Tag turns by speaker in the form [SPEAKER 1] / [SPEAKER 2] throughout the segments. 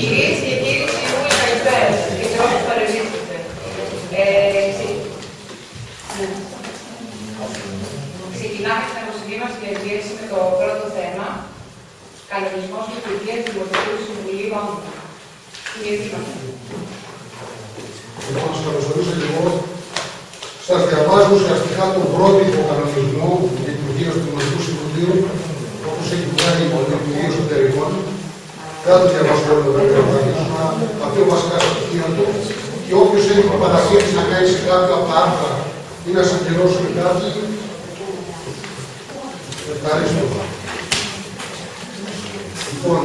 [SPEAKER 1] Κυρίες και κύριοι συμβούλοι, καλησπέρα σας και σε όσους παρευρίσκονται. Ξεκινάμε την αγωγή μας και ενδιαίρεση με το πρώτο θέμα. Κανονισμός λειτουργίας του Δημοτικού Συμβουλίου Όμορφα. Κύριε Δήμαρχε.
[SPEAKER 2] Λοιπόν, σας καλωσορίζω και εγώ. Σας διαβάζω ουσιαστικά τον πρότυπο κανονισμό λειτουργίας του Δημοτικού Συμβουλίου, όπως έχει βγάλει η Υπουργείο Εσωτερικών. Δεν θα το διαβάσω όλο το γραφείο, αυτό βασικά στοιχεία του. Και όποιος έχει παρασύρει να κάνει σε κάποια από τα άρθρα ή να συμπληρώσει με κάτι, ευχαριστώ. Λοιπόν,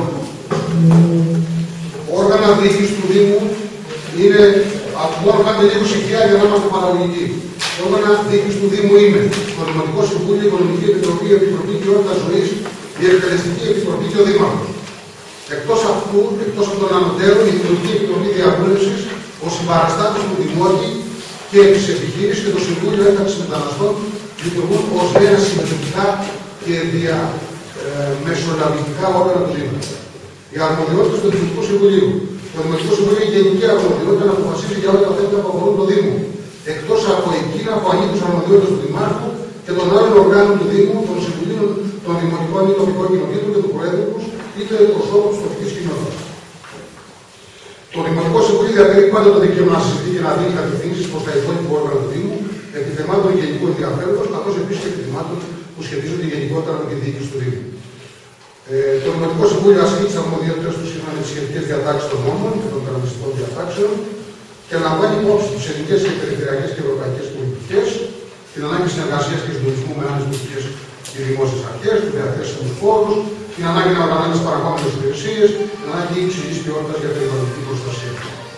[SPEAKER 2] όργανα διοίκησης του Δήμου είναι, μόνο κάντε λίγο ησυχία για να είμαστε παραγωγικοί. Όργανα διοίκησης του Δήμου είναι το Δημοτικό Συμβούλιο, η Οικονομική Επιτροπή, η Επιτροπή Ποιότητας Ζωής, η Εκτελεστική Επιτροπή και ο Δήμαρχος. Εκτός αυτού, εκτός από τον ανωτέρων, η Δημοτική Επιτροπή Διαβούλευσης, ο συμπαραστάτης του Δημότη και της επιχείρησης και το Συμβούλιο Ένταξης Μεταναστών λειτουργούν ως νέα συμμετοχικά και μεσολαβητικά όργανα του Δήμου. Οι αρμοδιότητες του Δημοτικού Συμβουλίου. Το Δημοτικό Συμβούλιο έχει γενική αρμοδιότητα να αποφασίζει για όλα τα θέματα που αφορούν το Δήμο, εκτός από εκείνα που ανήκουν στις αρμοδιότητες του Δημάρχου και των άλλων οργάνων του Δήμου, των Συμβουλίων των Δημοτικών ή Τοπικών Κοινοτήτων και του Προέδρου τους, είτε προσώπου της τοπικής κοινότητας. Το Δημοτικό Συμβούλιο διατηρεί πάντα το δικαίωμα να συζητεί και να δίνει κατευθύνσεις προς τα υπόλοιπα όργανα του Δήμου, επί θεμάτων γενικού ενδιαφέροντος, καθώς επίσης και επί θεμάτων που σχετίζονται γενικότερα με τη διοίκηση του Δήμου. Το Δημοτικό Συμβούλιο ασκεί τις αρμοδιότητες του σύμφωνα με τις σχετικές διατάξεις των νόμων και των κανονιστικών διατάξεων και λαμβάνει υπόψη τις ελληνικές και περιφερειακές και ευρωπαϊκές πολιτικές, την ανάγκη συνεργασίας και συντονισμού με άλλες πολιτικές και δημόσιες αρχές, τους διαθέσιμους πόρους, την ανάγκη να οργανώνει τις παρακόμενες υπηρεσίες, την ανάγκη υψηλής ποιότητας για την οικονομική προστασία.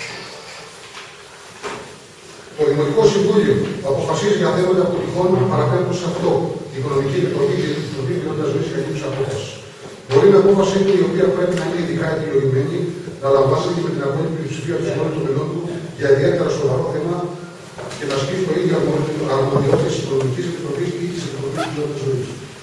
[SPEAKER 2] Το Δημοτικό Συμβούλιο αποφασίζει για θέματα που τυχόν παραπέμπουν σε αυτό. Η Οικονομική Επιτροπή και η Επιτροπή Ποιότητας Ζωής και λήψη απόφαση. Μπορεί με απόφαση του, η οποία πρέπει να είναι ειδικά επιλογημένη, να λαμβάνει και με την απόλυτη πλειοψηφία του συνόλου των μελών του για ιδιαίτερα σοβαρό θέμα και να ασκήσει το ίδιο αρμοδιότητες της Οικονομικής Επιτροπής ή της Επιτροπής Ποιότητας Ζωής.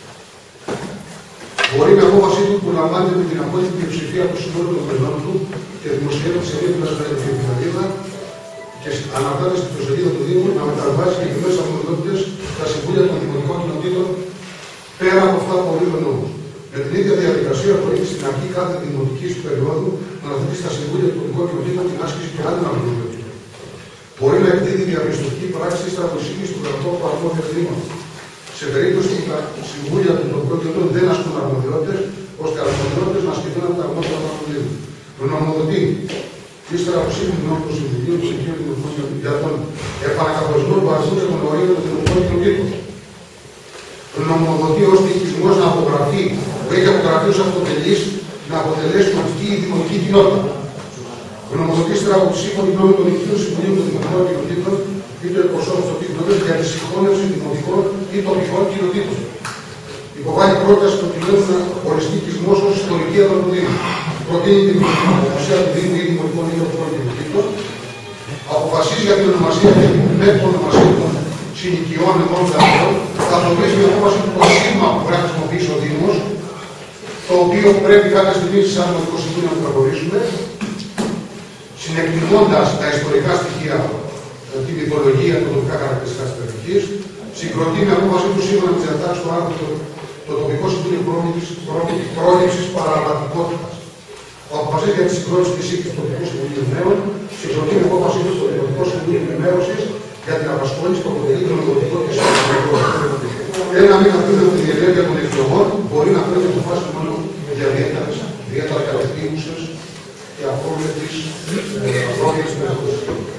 [SPEAKER 2] Μπορεί με απόφαση του που λαμβάνεται με την απόλυτη πλειοψηφία του συνόλου των μελών του και δημοσιεύεται σε μία εφημερίδα και αναρτάται στην ιστοσελίδα του Δήμου να μεταβάσει και εκδηλώσει αρμοδιότητες στα συμβούλια των δημοτικών κοινοτήτων πέρα από αυτά που ορίζει ο νόμος. Με την ίδια διαδικασία μπορεί στην αρχή κάθε δημοτική περίοδου να αναθέτει στα συμβούλια των τοπικών κοινοτήτων την άσκηση και άλλων αρμοδιοτήτων. Μπορεί να εκδίδει διαπιστωτική πράξη στα προσήγηση του κρατικού αρμόδια τμήματο. Σε περίπτωση που τα συμβούλια των τοπικών κοινοτήτων δεν ασκούν αρμοδιότητες, ώστε αρμοδιότητες να ασκηθούν από τα αρμόδια του Δήμου. Γνωμοδοτεί, ύστερα από σύμφωνο νόμο του Συμβουλίου του Συμφώνου Δημοτικών για τον επανακαθορισμό του αριθμού και των ορίων των δημοτικών κοινοτήτων. Γνωμοδοτεί ώστε ο οικισμός να απογραφεί, που έχει απογραφεί ως αυτοτελής, να αποτελέσει τοπική ή δημοτική κοινότητα. Γνωμοδοτεί ύστερα από τη σύμφωνη γνώμη των Εθνικών Συμβουλίων των Δημοτικών Κοινοτήτων ή των εκπροσώπων των τοπικών κοινοτήτων για τη συγχώνευση δημοτικών ή τοπικών κοινοτήτων. Υποβάλλει πρόταση του κοινού να οριστεί οικισμός ως ιστορική έδρα του Δήμου. Προτείνει την ονομασία του Δήμου ή δημοτικών ή τοπικών κοινοτήτων. Αποφασίζει για την ονομασία και την ονομασία των συνοικιών εμών δανειών. Καθορίζει με απόφαση του σήμα που πρέπει να χρησιμοποιήσει ο Δήμος, το οποίο πρέπει κάποια στιγμή σαν Δημοτικό Συμβούλιο να το προχωρήσουμε, συνεκτιμώντας τα ιστορικά στοιχεία, τη μυθολογία, τα τοπικά χαρακτηριστικά της περιοχής, συγκροτεί με απόφαση του σύμφωνα με τις διατάξεις του άρθρου το τοπικό Συμβούλιο πρόληψης παραβατικότητας. Αποφασίζει για τη συγκρότηση της οίκης του τοπικού Συμβουλίου Νέων, συγκροτεί με απόφαση του στο Δημοτικό Συμβούλιο Ενημέρωσης για την απασχόληση που αποτελεί τον δημοτικό και συνολικό. Ένα μήνα πριν από τη διενέργεια των εκλογών μπορεί να πρέπει αποφάσεις μόνο για ιδιαίτερα κατευθύνουσες και απρόβλεπτες περιπτώσεις.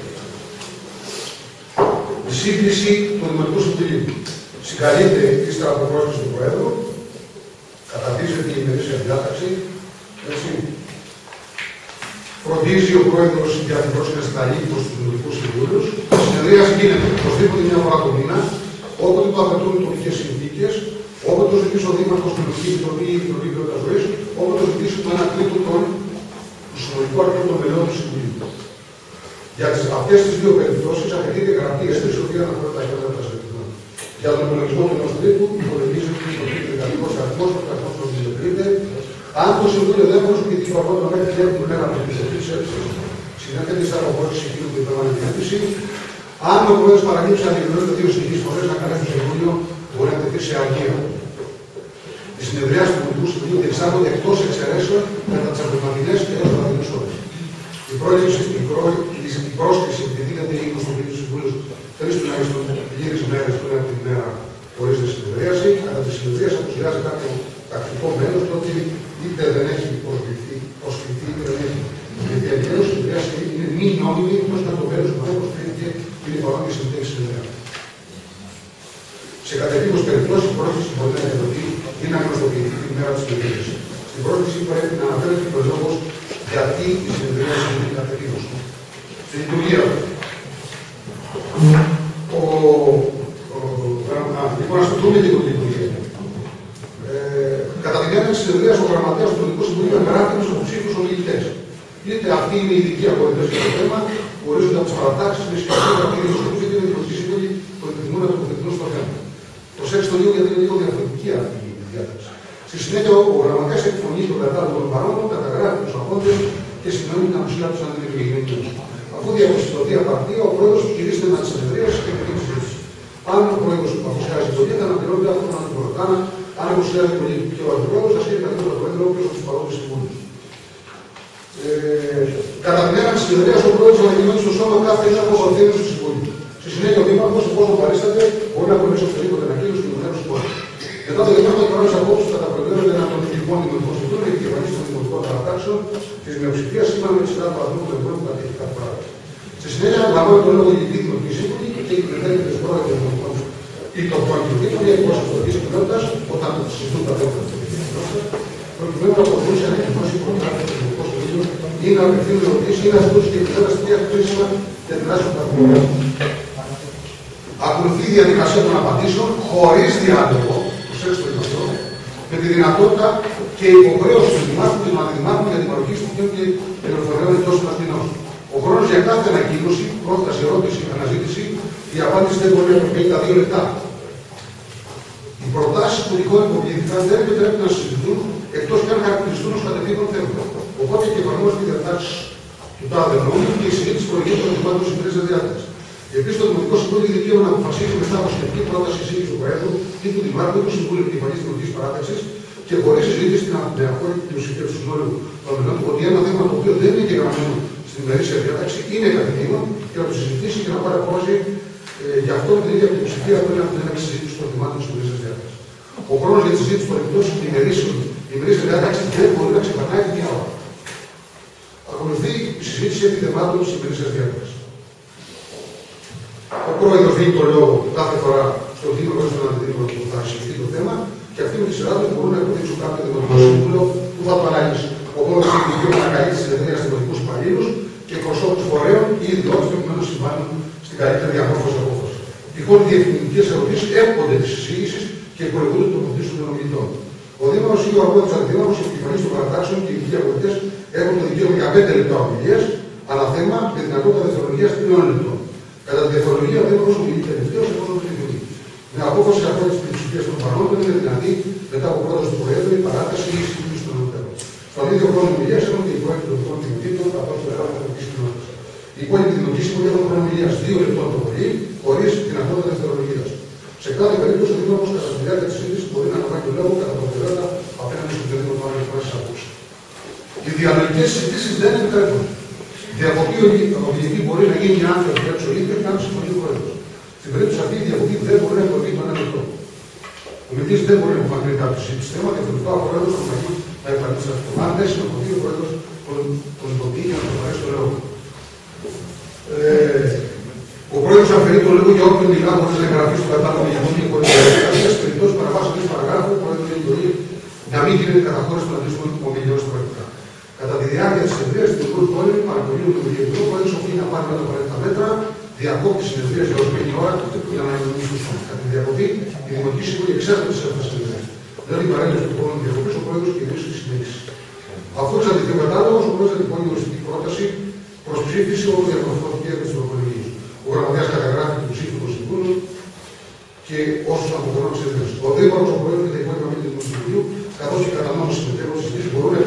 [SPEAKER 2] Η σύγκληση του Δημοτικού Συμβουλίου. Συγκαλείται ύστερα από πρόσκληση του Προέδρου, καταρτίζεται η ημερήσια διάταξη. Φροντίζει ο Πρόεδρος για την πρόσκληση στα λήπτος του Δημοτικού Συμβούλου. Η συνεδρίαση γίνεται οπωσδήποτε μια φορά το μήνα, όποτε το απαιτούν οι τοπικές συνθήκες, όποτε το ζητήσει ο Δήμαρχος, την Τοπική Επιτροπή ή η Επιτροπή Ποιότητας Ζωής, όποτε το ζητήσει το 1/3 του συνολικού αριθμού των μελών του Συμβουλίου. Για αυτές τις δύο περιπτώσεις απαιτείται γραπτή αίσθηση, η οποία αναφέρει τα κέντρα των ασφαλιστικών. Για τον υπολογισμό του ενός τρίτου, υπολογίζεται ο δεκαδικός αριθμός, ο αριθμός των Αν το Συμβούλιο δεν προσωπηθεί το απόδομα μέχρι την έκτου μέρα από την εξέλιξη, συνέρχεται στα αποχώρηση εκείνου που υπέβαλε την αίτηση. Αν ο πρόεδρος παραλείψει αντικειμενότητα 2 συνεχείς φορές να καλέσει το Συμβούλιο, μπορεί να τεθεί σε αργία. Οι συνεδριάσεις του Πολιτικού Συμβουλίου διεξάγονται εκτός εξαιρέσεων κατά τις απογευματινές και έως βραδινές ώρες. Η πρόσκληση επιδίδεται η γνωστοποίηση του Συμβουλίου 3 τουλάχιστον λίγες μέρες πριν από την ημέρα χωρίς τη συνεδρίαση. Κατά τη συνεδρίαση αποσυλλάζει κάποιο τακτικό μέλος, τότε είτε δεν έχει προσκληθεί είτε δεν έχει προσκληθεί αγγέλος, η συνεδρίαση είναι μη νόμιμη, όπως ήταν το μέλος που δεν προσκλήθηκε και είναι παρόν και συμμετέχει στη συνεδρίαση. Σε κατεπίγους περιπτώσεις, η πρόσκληση μπορεί να εκδοθεί ή να γνωστοποιηθεί την ημέρα της συνεδρίασης. Στην πρόσκληση πρέπει να αναφέρεται ο λόγος γιατί η συνεδρίαση είναι κατεπίγους. Στη λειτουργία. Λοιπόν, ας το δούμε και το λειτουργία. Κατά τη διάρκεια της συνεδρίας, ο γραμματέας του Πολιτικού Συμβουλίου εγγράφει τους υποψήφιους ομιλητές. Είτε αυτοί είναι οι ειδικοί αποδεκτές για το θέμα, που ορίζονται από τις παρατάξεις, με σχετικά και οι δημοσιογραφοί είτε οι πολιτικοί σύμβουλοι που επιθυμούν να τοποθετηθούν στο θέμα. Προσέξτε το λίγο γιατί είναι λίγο διαφορετική αυτή η διάταξη. Στη συνέχεια, ο γραμματέας εκφωνεί τον κατάλογο των παρόντων, καταγράφει τους απόντες και σημαίνει την απουσία τους αν δεν είναι γενικού. Αφού διαπιστωθεί απαρτία, ο πρόεδρος κηρύσσεται να τη συνεδρίαση και την συζήτηση. Αν ο πρόεδρος που απουσιάζει πολύ, θα αναπληρώνεται αυτό να του ρωτάνε. Αν απουσιάζει πολύ και ο αντιπρόεδρος, θα σχέδει καθόλου το πρόεδρο όποιος από τους παρόντες συμβούλους. Κατά την έναρξη της συνεδρίας, ο πρόεδρος ανακοινώνει στο σώμα κάθε ένα από τους του συμβούλου. Στη συνέχεια, ο δήμαρχος, εφόσον παρίσταται, μπορεί να προμήσει οποιαδήποτε ανακοίνωση του δημοτικού συμβούλου. Μετά το δήμαρχο, οι παρόντες απόψεις θα τα προεδρεύονται έναν των ειδικών δημοτικών συμβούλων και επικεφαλής των δημοτικών παρατάξεων της μειοψηφίας σύμφωνα με τη σειρά του αριθμού των εμπόρων που κατέχει κάθε παράδοση. Στη συνέχεια, λαμβάνει τον λόγο η ειδική δημοτική σύμβουλη και η κυβερνήτρια της πρόεδρου των δημοτικών ή των πρώην ή εκπρόσωπος της κοινότητας όταν συζητούν τα θέματα της κοινότητας, προκειμένου να προχωρήσει να εκδηλώσει προγράμματα του Δημοτικού Συμβουλίου ή να απευθύνουν ερωτήσεις ή να ζητούν συγκεκριμένα στοιχεία χρήσιμα για την δράση του καθημερινού. Ακολουθεί η διαδικασία των απαντήσεων χωρίς διάλογο, προσέξτε το αυτό, με τη δυνατότητα και υποχρέωση του δημάρχου και των αντιδημάρχων για την παροχή στοιχείων και πληροφοριών εντός του Αθηνός. Ο χρόνος για κάθε ανακοίνωση, πρόταση, ερώτηση, αναζήτηση, η απάντηση δεν μπορεί να προκαλεί τα 2 λεπτά. Οι προτάσεις που τυχόν υποβλήθηκαν δεν επιτρέπεται να συζητηθούν εκτός και αν χαρακτηριστούν ως κατευθύνων θέματα. Οπότε και εφαρμόζεται η διατάξη του τάδε νόμου και η συζήτηση προηγείται των δημάτων της ημερήσιας διάταξης. Επίσης, το Δημοτικό Συμβούλιο έχει δικαίωμα να αποφασίσει μετά από σχετική πρόταση εισήγηση του Προέδρου ή του Δημάρχου ή του Συμβούλου Επικεφαλής Δημοτικής Παράταξης και χωρίς συζήτηση στην απόλυτη πλειοψηφία του συνόλου των μελών ότι ένα θέμα το οποίο δεν είναι εγγεγραμμένο στην ημερήσια διάταξη είναι κατευθύνων και να το συζητήσει και να πάρει απόφαση γι' αυτό με την ίδια πλειοψηφία πριν από την έναρξη συζήτηση των θεμάτων της ημερήσιας διάταξης. Ο χρόνος για τη συζήτηση των εκτός ημερήσιας διάταξης δεν μπορεί να ξεπερνάει τη 1 ώρα. Ακολουθεί η συζήτηση επί θεμάτων της ημερήσιας διάταξης. Ο πρόεδρος δίνει το λόγο κάθε φορά στον δήμαρχο ή στον αντιδήμαρχο που θα συζητηθεί το θέμα και αυτοί με τη σειρά του μπορούν να υποδείξουν κάποιο δημοτικό συμβούλιο που θα το αναλύσει. Ο πρόεδρος έχει δικαίωμα να καλεί τη συνεδρία σε δημοτικούς υπαλλήλους και εκπροσώπους φορέων ή ιδιώτες προκειμένου να συμβάλλουν στην καλύτερη διαμόρφωση απόφαση. Τυχόν οι διευθυντικές ερωτήσεις έπονται τη εισήγηση και προηγούνται των τοποθετήσεων των ομιλητών. Ο δήμαρχος ή ο αρμόδιος αντιδήμαρχος, οι επικεφαλής των παρατάξεων και οι ειδικοί αποδεκτές έχουν το δικαίωμα για 5 λεπτά ομιλίες, ανά θέμα με δυνατότητα δευτερολογίας 3 λεπτών. Κατά τη δευτερολογία, ο δήμαρχος ομιλεί τελευταίος εφόσον δεν είναι. Με απόφαση απόλυτη της πλειοψηφίας των παρόντων είναι δυνατή μετά από πρόταση του Προέδρου η παράταση ή η συζήτηση των ανωτέρων. Στον ίδιο χρόνο ομιλίας έχουν και οι πρόεδροι των δημοτικών κοινοτήτων καθώς το εργάζονται από τις κοινότητες. Οι υπόλοιποι δημοτικοί σύμβουλοι έχουν χρόνο ομιλίας 2 λεπτών το πολύ, χωρίς δυνατότητα δευτερολογίας. Σε κάθε περίπτωση, ο δήμαρχος κατά τη διάρκεια της συζήτησης μπορεί να λαμβάνει το λόγο κατά προτεραιότητα απέναντι στον οποιοδήποτε άλλο εκφράσει απόψε. Οι διαλογικές συζητήσεις δεν επιτρέπονται. Διακοπή οδηγητή μπορεί να γίνει αν το επιτρέψει ο ίδιος και αν συμφωνεί ο πρόεδρος. Στην περίπτωση αυτή, η διακοπή δεν μπορεί να υποβεί με 1 λεπτό. Ο μιλητής δεν μπορεί να υποβεί κάποιο συζήτηση θέμα και το ο πρόεδρος θα μπορεί να εμφανίσει αυτό. Αν δεν συμφωνεί ο πρόεδρος, τον υποβεί για να του παρέσει το λόγο. Ο πρόεδρος αφαιρεί το λόγο για όποιον μιλά χωρίς να εγγραφεί στο κατάλογο για μόνη και χωρίς να εγγραφεί. Σε περιπτώσει παραβάσεως του παραγράφου, ο πρόεδρος έχει εντολή να μην γίνεται καταχώρηση των αντίστοιχων ομιλιών στα πρακτικά. Κατά τη διάρκεια της συνεδρίας του Υπουργού Πόλεμου, παρακολουθούν του Υπουργείου, ο πρόεδρος οφείλει να πάρει όλα τα απαραίτητα μέτρα, διακόπτει τη συνεδρία για ορισμένη ώρα για να υλοποιηθούν. Κατά τη διακοπή, η Δημοτική Σύμβουλη εξέρχεται σε αυτή τη συνεδρία. Δηλαδή, η παρέλευση του χρόνου διακοπή, ο πρόεδρος κηρύσσει τη συνέχιση. Αφού εξαντληθεί ο κατάλογος, ο πρόεδρος διατυπώνει οριστική πρόταση προς ψήφιση όπου διαμορφώθηκε επί της τροπολογίας. Ο γραμματέας καταγράφει του ψήφου του Συμβούλου και όσους από τον χρόνο της συνεδρίας. Ο δήμαρχος, ο πρόεδρος και τα υπόλοιπα μέλη του Συμβουλίου, καθώς και κατά νόμο συμμετέχουν στις συζητήσεις, μπορούν να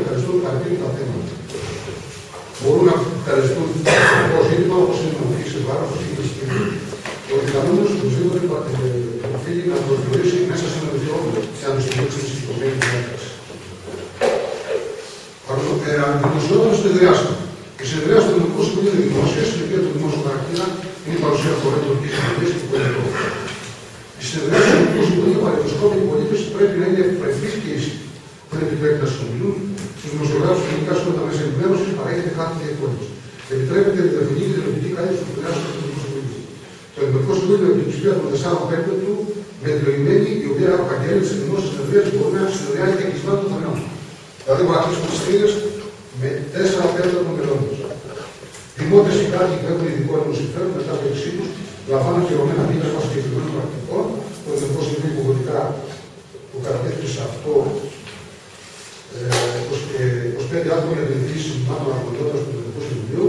[SPEAKER 2] συνεδριάσεων. Οι συνεδριάσεις του Δημοτικού Συμβουλίου είναι δημόσιες, η οποία του δημόσιου χαρακτήρα είναι η παρουσία φορέων και συνεδρίες και πολιτικών. Οι συνεδριάσεις του Δημοτικού Συμβουλίου παρεκκλησκόποι οι πολίτες πρέπει να είναι ευπρεπείς και ίσοι. Δεν επιτρέπει να συνομιλούν στους δημοσιογράφους και γενικά σε όλα τα μέσα ενημέρωσης, παρέχεται κάθε διεκπαιρέωση. Επιτρέπεται η διεθνική και τηλεοπτική κάλυψη του συνεδριάσεων του Δημοτικού Συμβουλίου. Το Δημοτικό Συμβούλιο με την πλειοψηφία των 4/5 του, με εκλογημένη, η οποία απαγγέλει τι δημόσιες συνεδρίες μπορεί να συνεδριάζει και κλεισμένο των θεμελιών. Δηλαδή, μπορεί να κλείσουν τις θύρες με 4/5 των μελών του. Δημότες και κάτοικοι που έχουν ειδικό συμφέρον μετά από εξή του, λαμβάνουν χειρωμένα δίπλα συγκεκριμένων πρακτικών. Το Δημοτικό Συμβούλιο υποβολικά που κατατέθηκε σε αυτό 25 άτομα για την ειδική συμπλημάτων αρμοδιότητας του Δημοτικού Συμβουλίου.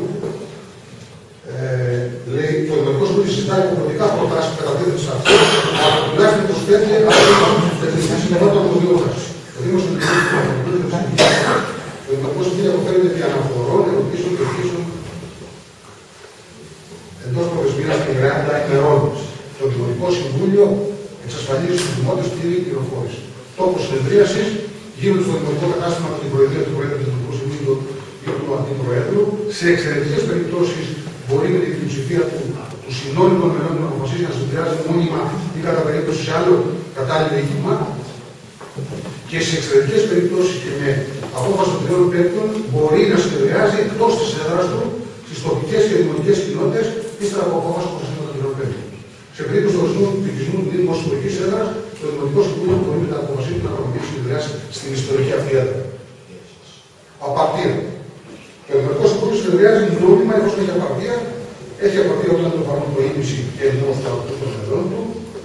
[SPEAKER 2] Λέει το Δημοτικό Συμβούλιο συζητάει υποχρεωτικά προτάσεις που κατατέθηκαν σε αυτό από τουλάχιστον 25 άτομα για την ειδική συμπλημάτων αρμοδιότητας. Το Δημοτικό Συμβούλιο αποφέρεται επί αναφορών, ερωτήσεων και ερωτήσεων εντός προθεσμίας και γράμματα ημερώνες. Το Δημοτικό Συμβούλιο εξασφαλίζει στους δημότες πλήρη πληροφόρηση. Τόπος συνεδρίασης γίνονται στο Δημοτικό Κατάστημα από την Προεδρία του Προέδρου του Δημοτικού Συμβουλίου ή του Αντιπροέδρου. Σε εξαιρετικές περιπτώσεις μπορεί με την πλειοψηφία του συνόλου των μελών να αποφασίσει να συνεδριάζει μόνιμα ή κατά περίπτωση σε άλλο κατάλληλο οίκημα. Και σε εξαιρετικές περιπτώσεις και με απόφαση των 3/5 μπορεί να συνεδριάζει εκτός της έδρας του στις τοπικές και δημοτικές κοινότητες ύστερα από απόφαση των 3/5. Σε περίπτωση του ορισμού του πληθυσμού του Δήμου ως ιστορικής έδρας, το Δημοτικό Συμβούλιο μπορεί με τα αποφασίσει να πραγματοποιήσει συνεδριάσει στην ιστορική αυτή έδρα. Απαρτία. Το Δημοτικό Συμβούλιο συνεδριάζει νόμιμα εφόσον έχει απαρτία. Έχει απαρτία όταν το παρόν το ίμιση και ενώ στα των μελών του.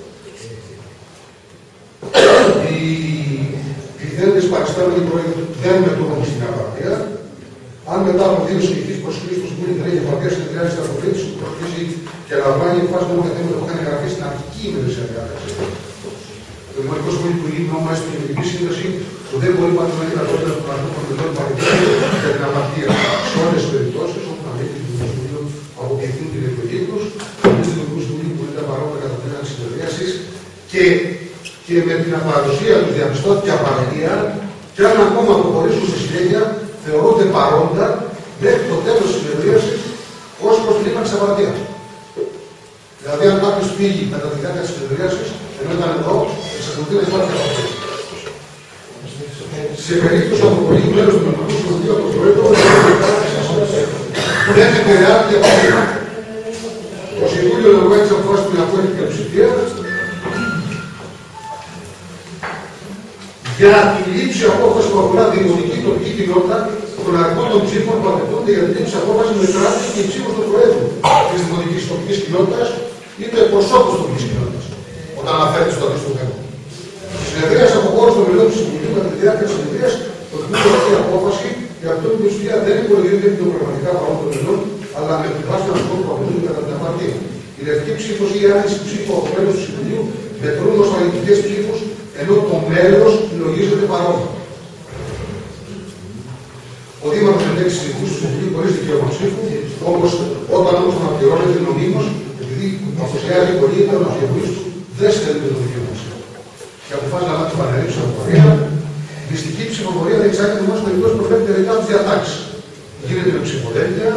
[SPEAKER 2] Οι πληθέντες παριστάμενοι πρόεδροι δεν μετώπουν στην απαρτία. Αν μετά από 2 συνεχείς προσκλήσεις του Συμβούλιο δεν έχει απαρτία, συνεδριάζει στην αποφύτηση που προσκλήσει και λαμβάνει φάση μόνο για θέματα που είχαν εγγραφεί στην αρχική ημερήσια διάταξη. Το Δημοτικό Συμβούλιο του Λίμνου, μάλιστα στην Γενική Σύνδεση, που δεν μπορεί πάντα να είναι κατώτερα των ανθρώπων μελών παρεκκλήσεων για την απαρτία. Σε όλες τις περιπτώσεις, όπου να λέει το Δημοτικό Συμβούλιο αποκαιθούν την εκλογή του, το Δημοτικό Συμβούλιο που ήταν παρόντα κατά την έναρξη συνεδρίασης και με την απαρουσία του διαπιστώθηκε απαρτία, και αν ακόμα προχωρήσουν στη συνέχεια, θεωρούνται παρόντα μέχρι το τέλος της συνεδρίασης ως προς την ύπαρξη απαρτίας. Δηλαδή, αν κάποιος φύγει κατά τη διάρκεια της συνεδρίασης, ενώ ήταν εδώ, εξακολουθεί να υπάρχει απαρτία. Σε περίπτωση αποβολή μέλος του Δημοτικού Συμβουλίου από το Πρόεδρο, δεν επηρεάζεται η απαρτία. Το Συμβούλιο λογάει τις αποφάσεις του με απόλυτη πλειοψηφία για τη λήψη απόφαση που αφορά τη δημοτική τοπική κοινότητα, των αριθμών των ψήφων που απαιτούνται για τη λήψη απόφαση μετράται και η ψήφος του Προέδρου της δημοτικής τοπικής κοινότητας ή του εκπροσώπου της τοπικής κοινότητας, όταν αναφέρεται στο αντίστοιχο θέμα. Στη συνεδρία από χώρου των μελών του Συμβουλίου, κατά τη διάρκεια της συνεδρίας, το Κοινοβούλιο αυτή η απόφαση για αυτό που η ουσία δεν υπολογίζεται με το πραγματικά παρόν των μελών, αλλά με την βάση των αρχών που απαιτούνται κατά την απαρτία. Η λευκή ψήφος ή η άρνηση ψήφου από μέλος του Συμβουλίου μετρούν ως αρνητικές ψήφους, ενώ το μέλος λογίζεται παρόν. Ο Δήμαρχος ελέγξει συνεχούς του Συμβουλίου χωρίς δικαίωμα ψήφου, όπως όταν όμως αναπληρώνεται νομίμως, επειδή αποσιάζει πολύ είτε ο αυγεβουλής του δεν στέλνει το δικαίωμα ψήφου. Και αποφάσισε να λάβει πανερή ψηφοφορία. Μυστική ψηφοφορία δεν εξάγεται μόνο στο περιπτώσει που προβλέπεται ρητά από τις διατάξεις. Γίνεται με ψηφοδέλτια,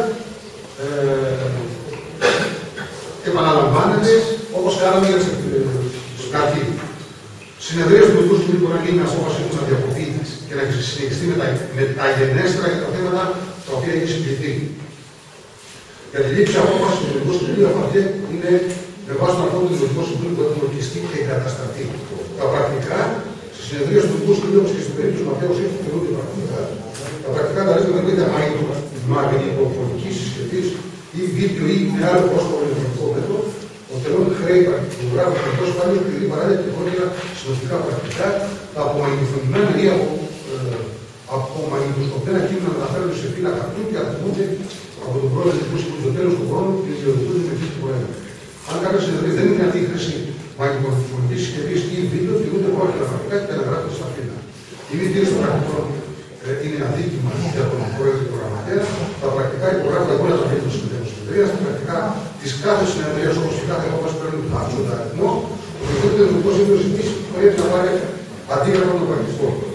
[SPEAKER 2] επαναλαμβάνεται όπως κάναμε για τις καρτί. Συνεδρίες του Δημοτικού Συμβουλίου μπορεί να γίνει απόφαση του να διακοπεί και να συνεχιστεί με τα γενέστερα για τα θέματα τα οποία έχει συγκληθεί. Για τη λήψη απόφαση του Δημοτικού Συμβουλίου, απαρτία είναι με βάση τον αρχών του Δημοτικού Συμβουλίου που έχουν ορκιστεί και εγκατασταθεί. Τα πρακτικά στι συνεδρίες του Δημοτικού Συμβουλίου, όπως και στην περίπτωση του Ματέου Σύμφωνου, θεωρούνται πρακτικά. Τα πρακτικά τα ρίσκονται με μαγνητοφωνική συσκευή ή βίντεο ή με άλλο πρόσωπο ηλεκτρονικό μέτρο. Ο τελών χρέη του γράφου του εκτός πάλι επειδή παράλληλα και χώρια συνοπτικά πρακτικά, τα απομαγνητοφωνημένα ή απομαγνητοσκοπημένα κείμενα μεταφέρονται σε φύλλα χαρτού και αθμούνται από τον πρόεδρο του Συμβουλίου στο τέλος του χρόνου και ιδιωτικούνται με φύση του Προέδρου. Αν κάποια συνεδρία δεν είναι δυνατή η χρήση μαγνητοφωνική συσκευή ή βίντεο, τηρούνται μόνο γραφικά και καταγράφονται στα φύλλα. Η μη τήρηση των πρακτικών είναι αδίκημα για τον πρόεδρο του Γραμματέα. Τα πρακτικά υπογράφονται από όλα τα μέλη των συνεδρίας. Τα πρακτικά τη κάθε συνεδρία, όπως και κάθε απόφαση παίρνουν άξοντα αριθμό, το Δημοτικό Συμβούλιο ζητήσει πρέπει να πάρει αντίγραφα των πρακτικών.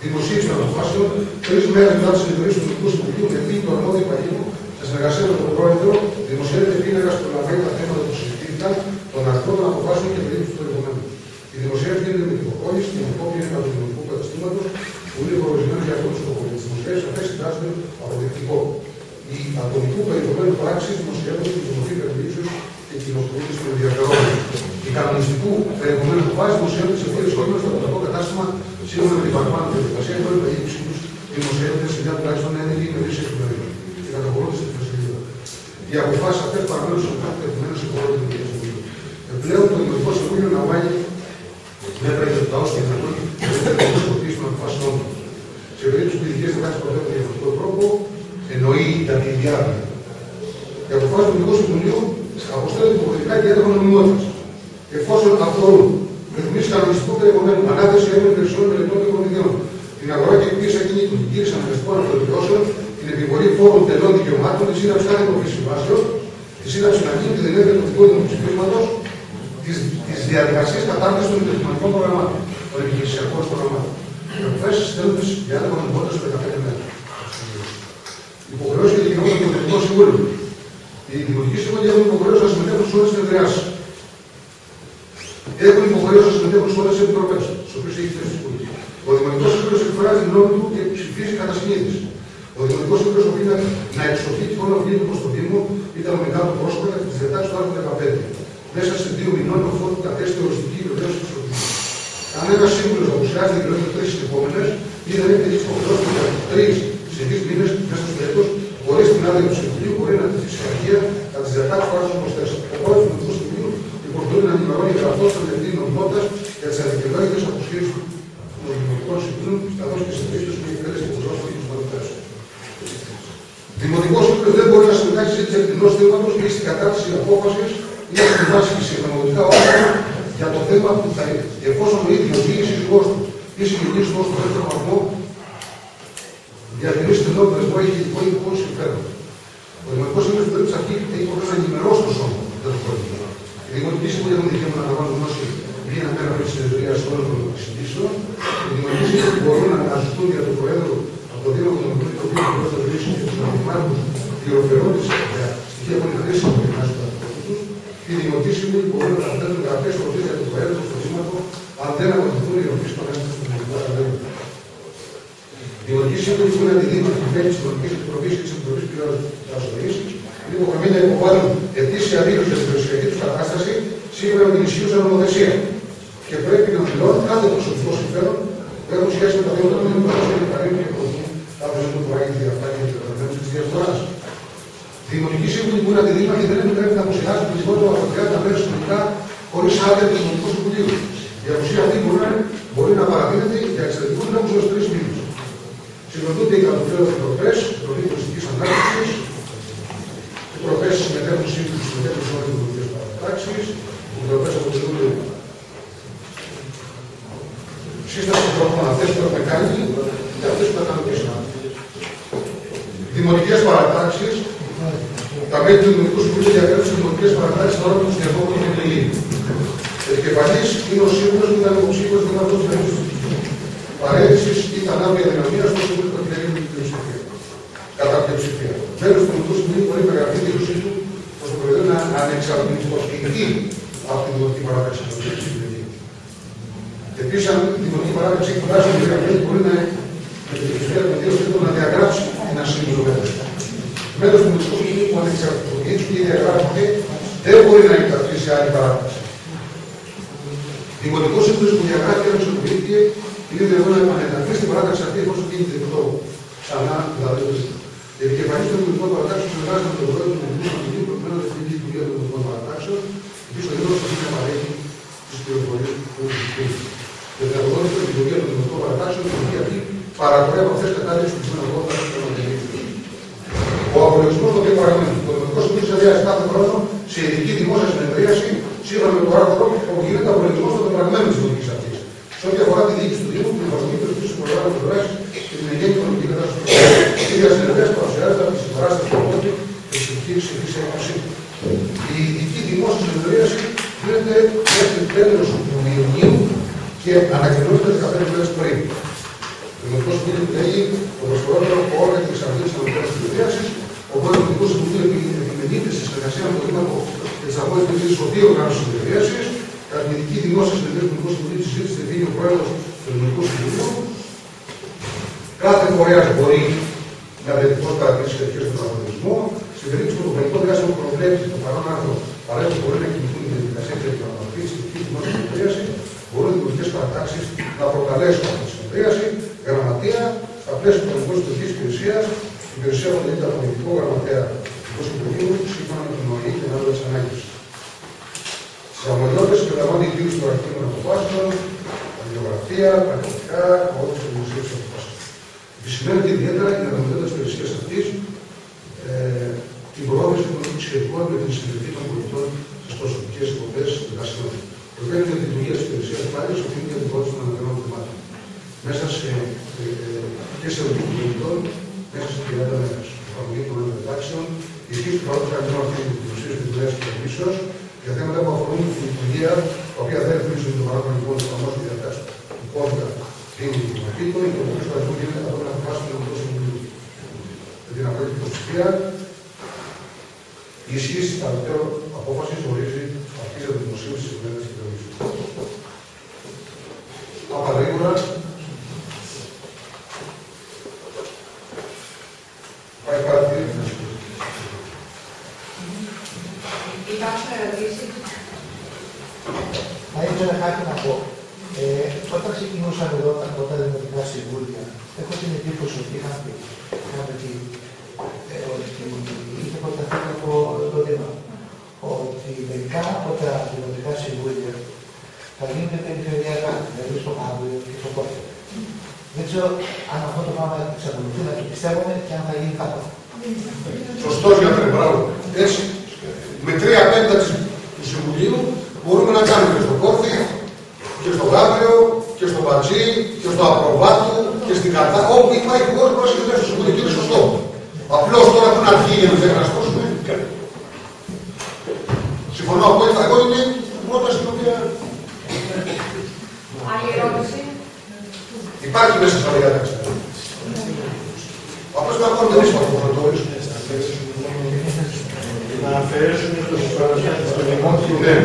[SPEAKER 2] Δημοσίευση των αποφάσεων 3 μέρες μετά τη συνεδρίαση του Δημοτικού Συμβουλίου με θύμη του αρμόδιου υπαλλήλου σε συνεργασία με τον πρόεδρο, δημοσιεύεται πίνακα που περιλαμβάνει τα θέματα που συζητήθηκαν, τον αριθμό των αποφάσεων και περίπτωση του περιεχομένου. Η δημοσίευση γίνεται με την υποχώρηση και με κόπια του Δημοτικού Καταστήματο που είναι προορισμένο για αυτού του σκοπού. Τι δημοσιεύσει αυτέ συντάσσονται αποδεικτικό. Η ατομικού περιεχομένου πράξη δημοσιεύονται στην μορφή περιπτώσεω και κοινοποιούνται στον ενδιαφερόμενο. Η κανονιστικού περιεχομένου βάση δημοσιεύονται σε πλήρε κόπια στο τοπικό κατάστημα σύμφωνα με την παραπάνω διαδικασία και όλη η περίπτωση του δημοσιεύονται σε μια τουλάχιστον έννοια ημερήσια εφημερίδα και καταχωρούνται στην εφημερίδα. Οι αποφάσει αυτέ παραμένουν στο κάτω περιεχομένου σε χώρο του Δημοτικού Συμβουλίου. Επιπλέον, το Δημοτικό Συμβούλιο λαμβάνει μέτρα για το ταό και την χρησιμοποίηση των αποφάσεων του. Σε περίπτωση που οι ειδικέ δράσει προβλέπουν με διαφορετικό τρόπο, εννοεί τα διάρκεια. Οι αποφάσει του Δημοτικού Συμβουλίου αποστέλλονται υποχρεωτικά και έχουν νομιμότητα. Εφόσον αφορούν ρυθμίσει κανονιστικού περιεχομένου, ανάθεση έργων υπηρεσιών μελετών και κονδυλίων, την αγορά και εκπίεση ακινήτων, την κήρυξη αναγκαστικών αυτοδιώσεων, την επιβολή φόρων τελών δικαιωμάτων, τη σύνταξη κάθε μορφή συμβάσεων, τη σύνταξη αναγκών, την ενέργεια του δικού δημοψηφίσματο, τη διαδικασία κατάρτιση των επαγγελματικών προγραμμάτων, των επιχειρησιακών προγραμμάτων. Οι αποφάσει στέλνονται για ένα νομιμότητα σε 15 μέρε. Υποχρεώσει για την κοινότητα του Δημοτικού Συμβούλου. Οι Δημοτικοί Σύμβουλοι έχουν υποχρεώσει να συμμετέχουν σε όλε τι συνεδριάσει. Έχουν υποχρεώσει να συμμετέχουν σε όλε τι επιτροπέ, στι οποίε έχει θέσει η Βουλή. Ο Δημοτικό Σύμβουλο εκφράζει την γνώμη του και ψηφίζει κατά συνείδηση. Ο Δημοτικό Σύμβουλο οφείλει να εξοφεί τη χώρα οφείλει προ το Δήμο ή τα νομικά του πρόσωπα και τι διατάξει του άρθρου 15. Μέσα σε 2 μηνών αφού κατέστη οριστική βεβαίωση τη οδηγία. Αν ένα σύμβουλο απουσιάζει δηλαδή 3 συνεχόμενε ή δεν έχει τηρήσει υποχρεώσει για 3 σε 2 μήνε μέσα στο έτο, χωρί την άδεια του Συμβουλίου, μπορεί να τεθεί σε αρχεία κατά τι διατάξει του άρθρου 24. Ο πρόεδρο του Δημοτικού Συμβουλίου υποχρεώνει να ενημερώνει γραφτό στον διευθυντή νομιμότητα για τι αδικαιολόγητε αποσχέσει των Δημοτικών Συμβουλίων, καθώ και σε περίπτωση που έχει εκτέλεση και προσώπηση του Δημοτικού. Δημοτικό Σύμβουλο δεν μπορεί να συμμετάσχει σε συζήτηση εκτενό θέματο ή στην κατάρτιση απόφαση ή να συμβάσει σε οικονομικά όργανα για το θέμα που θα είναι. Εφόσον ο ίδιο ή η σύζυγό του ή συγγενή του στο δεύτερο βαθμό διατηρήσει την νόμιμη που έχει ειδικό συμφέρον. Ο Δημοτικό Σύμβουλο στην περίπτωση αυτή έχει υποχρέωση να ενημερώσει το σώμα για το πρόβλημα. Οι Δημοτικοί Σύμβουλοι έχουν δικαίωμα να λαμβάνουν γνώση μία μέρα πριν τη συνεδρία όλων των συζητήσεων. Οι Δημοτικοί Σύμβουλοι μπορούν να αναζητούν για τον Προέδρο από το Δήμο του Νομικού το οποίο μπορεί να οδηγήσει και του νομιμάρχου πληροφορώντε για στοιχεία που είναι χρήσιμα για την άσχετα του. Οι Δημοτικοί Σύμβουλοι μπορούν να καταθέτουν γραφέ προτείνει για τον Προέδρο στο Δήμαρχο αν δεν αποδειχθούν οι οφείλει των έργων του Δημοτικού Συμβουλίου. Οι Δημοτικοί Σύμβουλοι που είναι αντιδήμοι στην κυβέρνηση τη Νομική Επιτροπή και τη Επιτροπή Πυροσβεστική είναι υποχρεωμένοι να υποβάλουν ετήσια δήλωση για την περιουσιακή του κατάσταση σύμφωνα με την ισχύουσα νομοθεσία. Και πρέπει να δηλώνουν κάθε προσωπικό συμφέρον που έχουν σχέση με τα θέματα που είναι παρουσία και παρέμβαση και προδοτούν κάθε ζωή που παράγει διαφάνεια και καταδεμένωση τη διαφθορά. Οι Δημοτικοί Σύμβουλοι που είναι αντιδήμαρχοι δεν επιτρέπεται να αποσυνάσουν λιγότερο από 30 μέρε συνολικά χωρί άδεια του Δημοτικού Συμβουλίου. Η απουσία αυτή μπορεί να παραδίδεται για εξαιρετικού λόγου έω 3 μήνε. Συγκροτούνται οι κατοπλέον επιτροπέ, επιτροπή τουριστική ανάπτυξη, επιτροπέ συμμετέχουν σύμβουλοι συμμετέχουν σε όλε τι δημοτικέ παρατάξει, επιτροπέ αποτελούνται σύσταση των τρόπων αυτέ που έχουμε κάνει και αυτέ που θα ικανοποιήσουν. Δημοτικέ παρατάξει, τα μέλη του Δημοτικού Συμβουλίου διαγράφουν δημοτικέ παρατάξει τώρα που του διερχόμενου εκλεγεί. Επικεφαλή είναι ο σύμβουλο που ήταν υποψήφιο για αυτό το θέμα. Παρέτηση ή θανάτου για δυναμία στο Συμβούλιο που επιλέγει την πλειοψηφία. Κατά πλειοψηφία. Μέλο του Δημοτικού Συμβουλίου μπορεί να γραφεί τη δήλωσή του ώστε το παιδί να ανεξαρτητοποιηθεί από τη δημοτική παράταξη του Συμβουλίου. Επίση, αν η δημοτική παράταξη έχει τουλάχιστον 3 μέλη, μπορεί με την πλειοψηφία του δήλωσή του να διαγράψει ένα σύμβουλο μέλο. Μέλο του Δημοτικού Συμβουλίου που ανεξαρτητοποιείται και διαγράφεται δεν μπορεί να εκταχθεί σε άλλη παράταξη. Δημοτικό Σύμβουλο που διαγράφει ένα εξοπλίστηκε είναι δυνατόν να επανενταχθεί στην παράταξη αυτή εφόσον γίνεται δεκτό. Ξανά, δηλαδή, η επικεφαλή των δημοτικών παρατάξεων συνεργάζεται με τον πρόεδρο του Δημοτικού Συμβουλίου προκειμένου να διευθυνθεί η λειτουργία των δημοτικών παρατάξεων, επίση ο Δήμαρχος θα παρέχει τι πληροφορίε που έχουν. Και την αγωγότητα τη λειτουργία των δημοτικών παρατάξεων, η οποία αυτή παρακολουθεί από αυτέ τι κατάρτισε που σημαίνει αγώνα των δημοτικών. Ο απολογισμό των δύο παραμένων. Το Δημοτικό Συμβούλιο συνεδριάζει κάθε χρόνο σε ειδική δημόσια συνεδρίαση σύμφωνα με το άρθρο που γίνεται απολογισμό των πεπραγμένων τη δημοτική αρχή. Σε ό,τι αφορά τη διοίκηση του Δήμου, την εφαρμογή του ρυθμίσεων προγράμματο δράση και την εγγένεια οικονομική κατάσταση του Δήμου. Η ίδια συνεδρίαση παρουσιάζεται από τη συμπαράσταση του Δήμου και τη επιχείρηση τη έκθεση. Η ειδική δημόσια συνεδρίαση γίνεται μέχρι τέλο του Ιουνίου και ανακοινώνεται 15 μέρε πριν. Το Κάθε φορέας μπορεί να διατυπώσει παρατηρήσεις σχετικές με τον αγωνισμό. Στην περίπτωση που το χρονικό διάστημα που προβλέπει το παρόν άρθρο παρέχει μπορεί να κινηθούν η διαδικασία για την αναπτύξη τη δημόσια συνεδρίαση, μπορούν οι δημοτικές παρατάξεις να προκαλέσουν από τη συνεδρίαση, γραμματεία, στα πλαίσια του δημοσιογραφικής υπηρεσίας, η υπηρεσία αποτελείται από τον ειδικό γραμματέα του Υπουργείου, σύμφωνα με την ΟΗ και άλλες ανάγκες. Στις αρμοδιότητες περιλαμβάνει η δήλωση των αρχικών αποφάσεων, τα βιογραφία, τα πρακτικά, όλες τις δημοσίες αποφάσεις. Επισημαίνεται ιδιαίτερα η αρμοδιότητα της υπηρεσίας αυτής την προώθηση των σχετικών με την συμμετοχή των πολιτών στις προσωπικές υποδομές εργασιών. Προκειμένου για τη λειτουργία της υπηρεσίας πάλι, οφείλει για την προώθηση των αναπηρών θεμάτων. Μέσα και σε ερωτική των πολιτών, μέσα σε 30 μέρες. Εφαρμογή των αντιτάξεων, η ισχύση του παρόντος κανονισμού αυτή τη δημοσίας και τη δουλειά τη κυβερνήσεω για θέματα που αφορούν την λειτουργία, τα οποία δεν ρυθμίζουν τον παράγοντα λοιπόν του εφαρμόσεων διατάξεων του κώδικα δήμου και κοινοτήτων, και ο οποίος κανονισμό γίνεται κατόπιν αποφάσεων του Ελληνικού Συμβουλίου. Με την απαραίτητη υποψηφία, η ισχύ τη παρατέρω απόφαση ορίζει αυτή τη δημοσίευση τη κυβέρνηση και κυβερνήσεω. Απαρήγορα, πάει κάτι.
[SPEAKER 1] Υπάρχουν ερωτήσεις?
[SPEAKER 3] Θα ήθελα κάτι να πω. Όταν ξεκινούσαν εδώ τα δημοτικά συμβούλια, έχω την εντύπωση ότι είχαμε είχε προταθεί από το Δήμα ότι μερικά από τα δημοτικά συμβούλια θα γίνονται περιφερειακά, δηλαδή στο Αύριο και στο Κόρτο. Δεν ξέρω αν αυτό το πράγμα εξακολουθεί να το πιστεύουμε και αν θα γίνει κάτω.
[SPEAKER 2] Σωστός για τον μπράβο. Έτσι, με 3/5 του Συμβουλίου μπορούμε να κάνουμε και στο Κόρθι, και στο Γάβριο, και στο Πατζή, και στο Απροβάτου, και στην Κατά. Όπου υπάρχει χώρο πρόσφυγε στο Συμβουλίο, και είναι σωστό. Απλώς τώρα που να βγει για να δεν αναστώσουμε. Συμφωνώ απόλυτα. Εγώ είναι η πρόταση την οποία.
[SPEAKER 1] Άλλη ερώτηση?
[SPEAKER 2] Υπάρχει μέσα στα διάταξη. Απλώς να κάνουμε εμείς αυτό το ορίσουμε.
[SPEAKER 4] Να αφαιρέσουμε το συμπαρασιάτη στο δημόσιο
[SPEAKER 2] Ναι.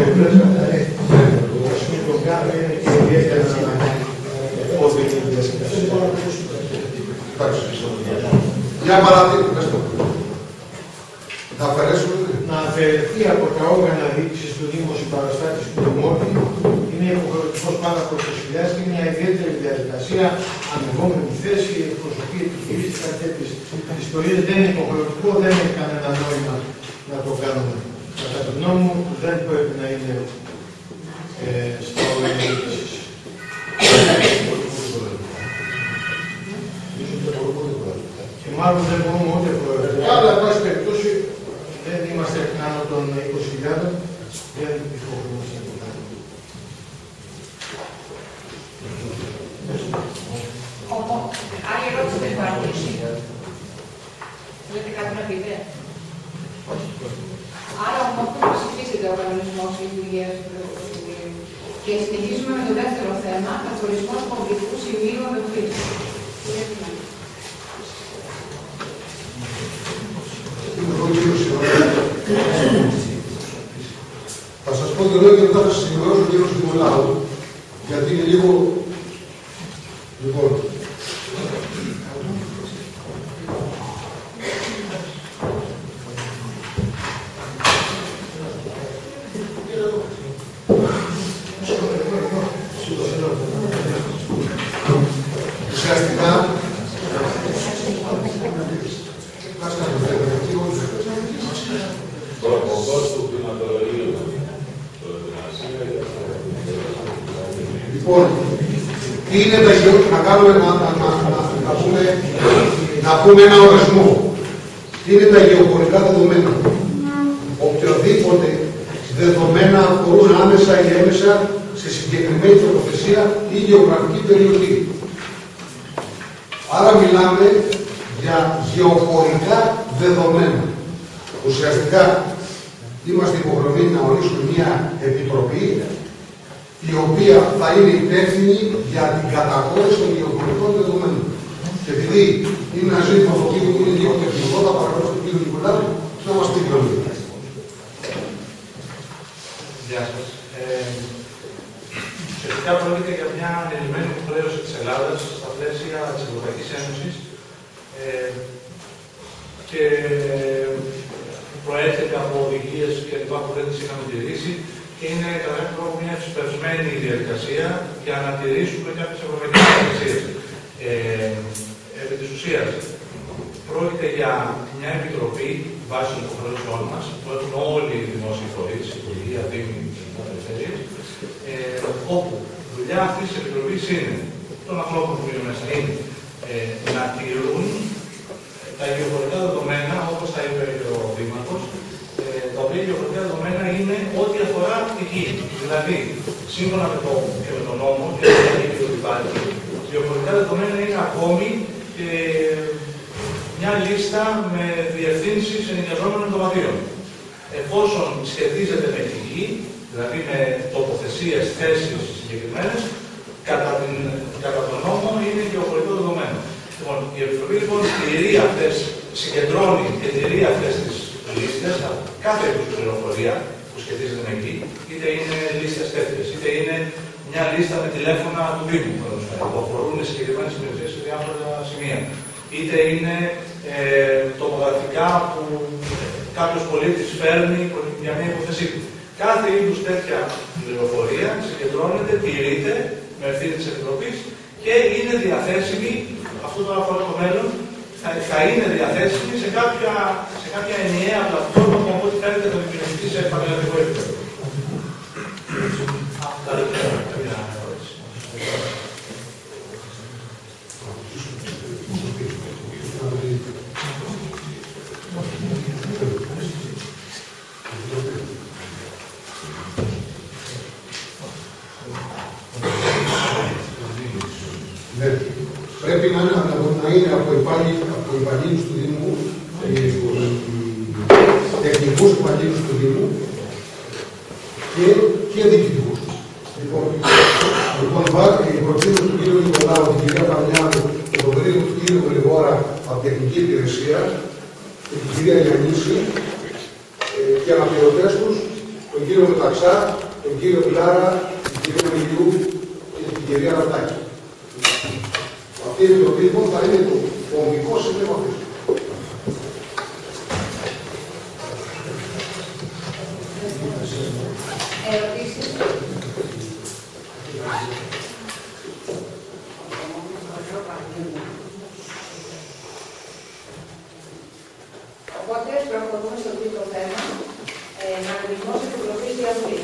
[SPEAKER 4] το κάθε και ιδιαίτερα πώς δεν είναι διασκευή.
[SPEAKER 2] Εντάξει. Για παράδειγμα, πες το. Να αφαιρέσουμε.
[SPEAKER 4] Να αφαιρεθεί από τα όργανα διοίκησης του Δήμου η παραστάτηση του Δημότη είναι υποχρεωτικός πάνω από 20.000 και μια ιδιαίτερη διαδικασία, αμοιβόμενη θέση, εκπροσωπή επιχειρήσεων, κάτι τέτοιες ιστορίες. Δεν είναι υποχρεωτικό, δεν έχει κανένα νόημα να το κάνουμε. Κατά τη γνώμη μου, δεν πρέπει να είναι στα όργανα διοίκησης. Και μάλλον δεν μπορούμε ούτε πρόεδρε. Αλλά, εν πάση περιπτώσει, δεν είμαστε άνω των 20.000, δεν υποχρεούμαστε να το κάνουμε.
[SPEAKER 1] Άλλη ερώτηση δεν υπάρχει. Θέλετε κάτι να πείτε? Άρα ομόφωνα ψηφίζεται ο κανονισμός λειτουργίας του Κοινοβουλίου. Και συνεχίζουμε με το δεύτερο θέμα, καθορισμός κομβικού σημείου απευθείας.
[SPEAKER 2] Θα σας πω δύο λόγια και μετά θα σας ενημερώσω ο κύριος Δημολάου, γιατί είναι λίγο. Λοιπόν. Ουσιαστικά, λοιπόν, τι είναι τα γεωργικά, να κάνουμε να πούμε ένα ορισμό. Τι είναι τα γεωγραφικά δεδομένα? Οποιοδήποτε δεδομένα αφορούν άμεσα ή έμεσα σε συγκεκριμένη τοποθεσία ή γεωγραφική περιοχή. Άρα μιλάμε για γεωχωρικά δεδομένα. Ουσιαστικά είμαστε υποχρεωμένοι να ορίσουμε μια επιτροπή η οποία θα είναι υπεύθυνη για την καταχώρηση των γεωχωρικών δεδομένων. Και επειδή είναι ένα ζήτημα το οποίο είναι λίγο τεχνικό, θα παρακαλώ στον κύριο Νικολάου να μας πει πιο λίγο.
[SPEAKER 5] Γεια σας. Ουσιαστικά πρόκειται για μια ανελημμένη υποχρέωση της Ελλάδας στα πλαίσια της Ευρωπαϊκής Ένωσης και προέρχεται από οδηγίες και λοιπά που δεν τις είχαμε τηρήσει και είναι κατά κάποιο τρόπο μια εξυπευσμένη διαδικασία για να τηρήσουμε κάποιες ευρωπαϊκές διαδικασίες. Επί της ουσίας, πρόκειται για μια επιτροπή βάσει των υποχρεώσεών μας, που έχουν όλοι οι δημόσιοι φορείς, υπουργεία, δήμοι και περιφέρειες, όπου η δουλειά αυτής της επιτροπής είναι των ανθρώπων που είναι μέσα είναι να τηρούν τα γεωφορικά δεδομένα, όπως τα είπε ο Δήμαρχος, τα οποία γεωφορικά δεδομένα είναι ό,τι αφορά τη γη. Δηλαδή, σύμφωνα με τον νόμο, και δεν έχει και το υπάρχει, γεωφορικά δεδομένα είναι ακόμη μια λίστα με διευθύνσεις ενοικιαζόμενων δωματίων. Εφόσον σχετίζεται με τη γη, δηλαδή με τοποθεσίες, θέσεις συγκεκριμένες, κατά τον νόμο είναι γεωφορικό δεδομένο. Λοιπόν, η Επιτροπή λοιπόν συγκεντρώνει και τηρεί αυτές τις λίστες, κάθε πληροφορία που σχετίζεται με γη, είτε είναι λίστες τέτοιες, είτε είναι μια λίστα με τηλέφωνα του Δήμου, που αφορούν συγκεκριμένες περιοχές σε διάφορα σημεία. Είτε είναι τοπογραφικά που κάποιος πολίτης φέρνει για μια υπόθεσή του. Κάθε είδους τέτοια πληροφορία συγκεντρώνεται, τηρείται με ευθύνη της Επιτροπής και είναι διαθέσιμη, αυτό το αφορά το μέλλον, θα είναι διαθέσιμη σε κάποια ενιαία πλατφόρμα που από ό,τι φαίνεται θα δημιουργηθεί σε πανελλαδικό επίπεδο.
[SPEAKER 2] Πρέπει να είναι από υπαλλήλους του Δήμου, τεχνικούς υπαλλήλους του Δήμου και διοικητικούς. Λοιπόν, η προτείνωση του κ. Νικολάου, την κυρία Παμιάνου και τον περίπου του κ. Γρηγόρα από τεχνική υπηρεσία και την κυρία Γιαννίση και αναπληρωτές τους, τον κύριο Μεταξά, τον κύριο Πλάρα, την κυρία Μιλιού και την κυρία Ρατάκη. Αυτή η επιτροπή λοιπόν θα είναι το κομβικό σημείο αυτής.
[SPEAKER 1] Ερωτήσεις. Οπότε προχωρούμε στο τρίτο θέμα. Μηχανισμός επιτροπής διαβουλής.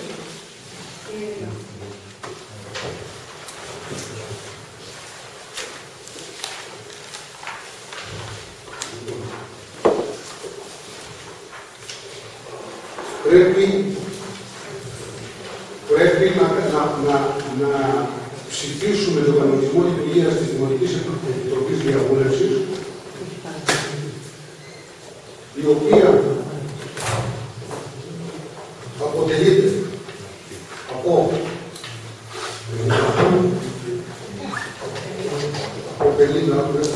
[SPEAKER 2] Πρέπει να ψηφίσουμε τον κανονισμό λειτουργίας της Δημοτικής Επιτροπής Διαβούλευσης, η οποία αποτελείται από 50 άτομα.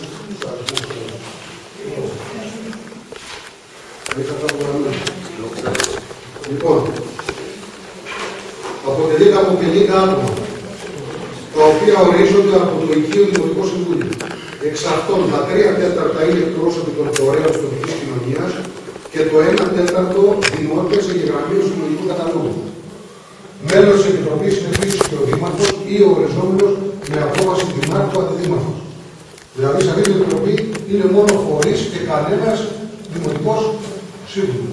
[SPEAKER 2] Λοιπόν, αποτελείται από 50 άτομα, τα οποία ορίζονται από το Οικείο Δημοτικό Συμβούλιο. Εξ αυτών, τα 3/4 είναι εκπρόσωποι των φορέων της τοπικής κοινωνίας και το 1/4 δημότες εγγεγραμμένους του Συλλογικού Καταλόγου. Μέλος της Επιτροπής είναι επίσης και ο Δήμαρχος ή ο οριζόμενος με απόφαση Δημάρχου αντιδήμαρχος. Δηλαδή, σε αυτή την Επιτροπή είναι μόνο φορείς και κανένας δημοτικός σύμβουλος.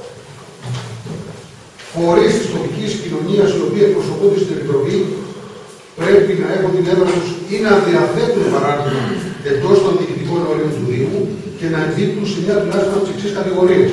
[SPEAKER 2] Φορείς της τοπικής κοινωνίας, οι οποίοι εκπροσωπούνται στην Επιτροπή, πρέπει να έχουν την έδρα τους ή να διαθέτουν παράδειγμα εντός των διοικητικών ορίων του Δήμου και να εμπίπτουν σε μια τουλάχιστον από τις εξής κατηγορίες.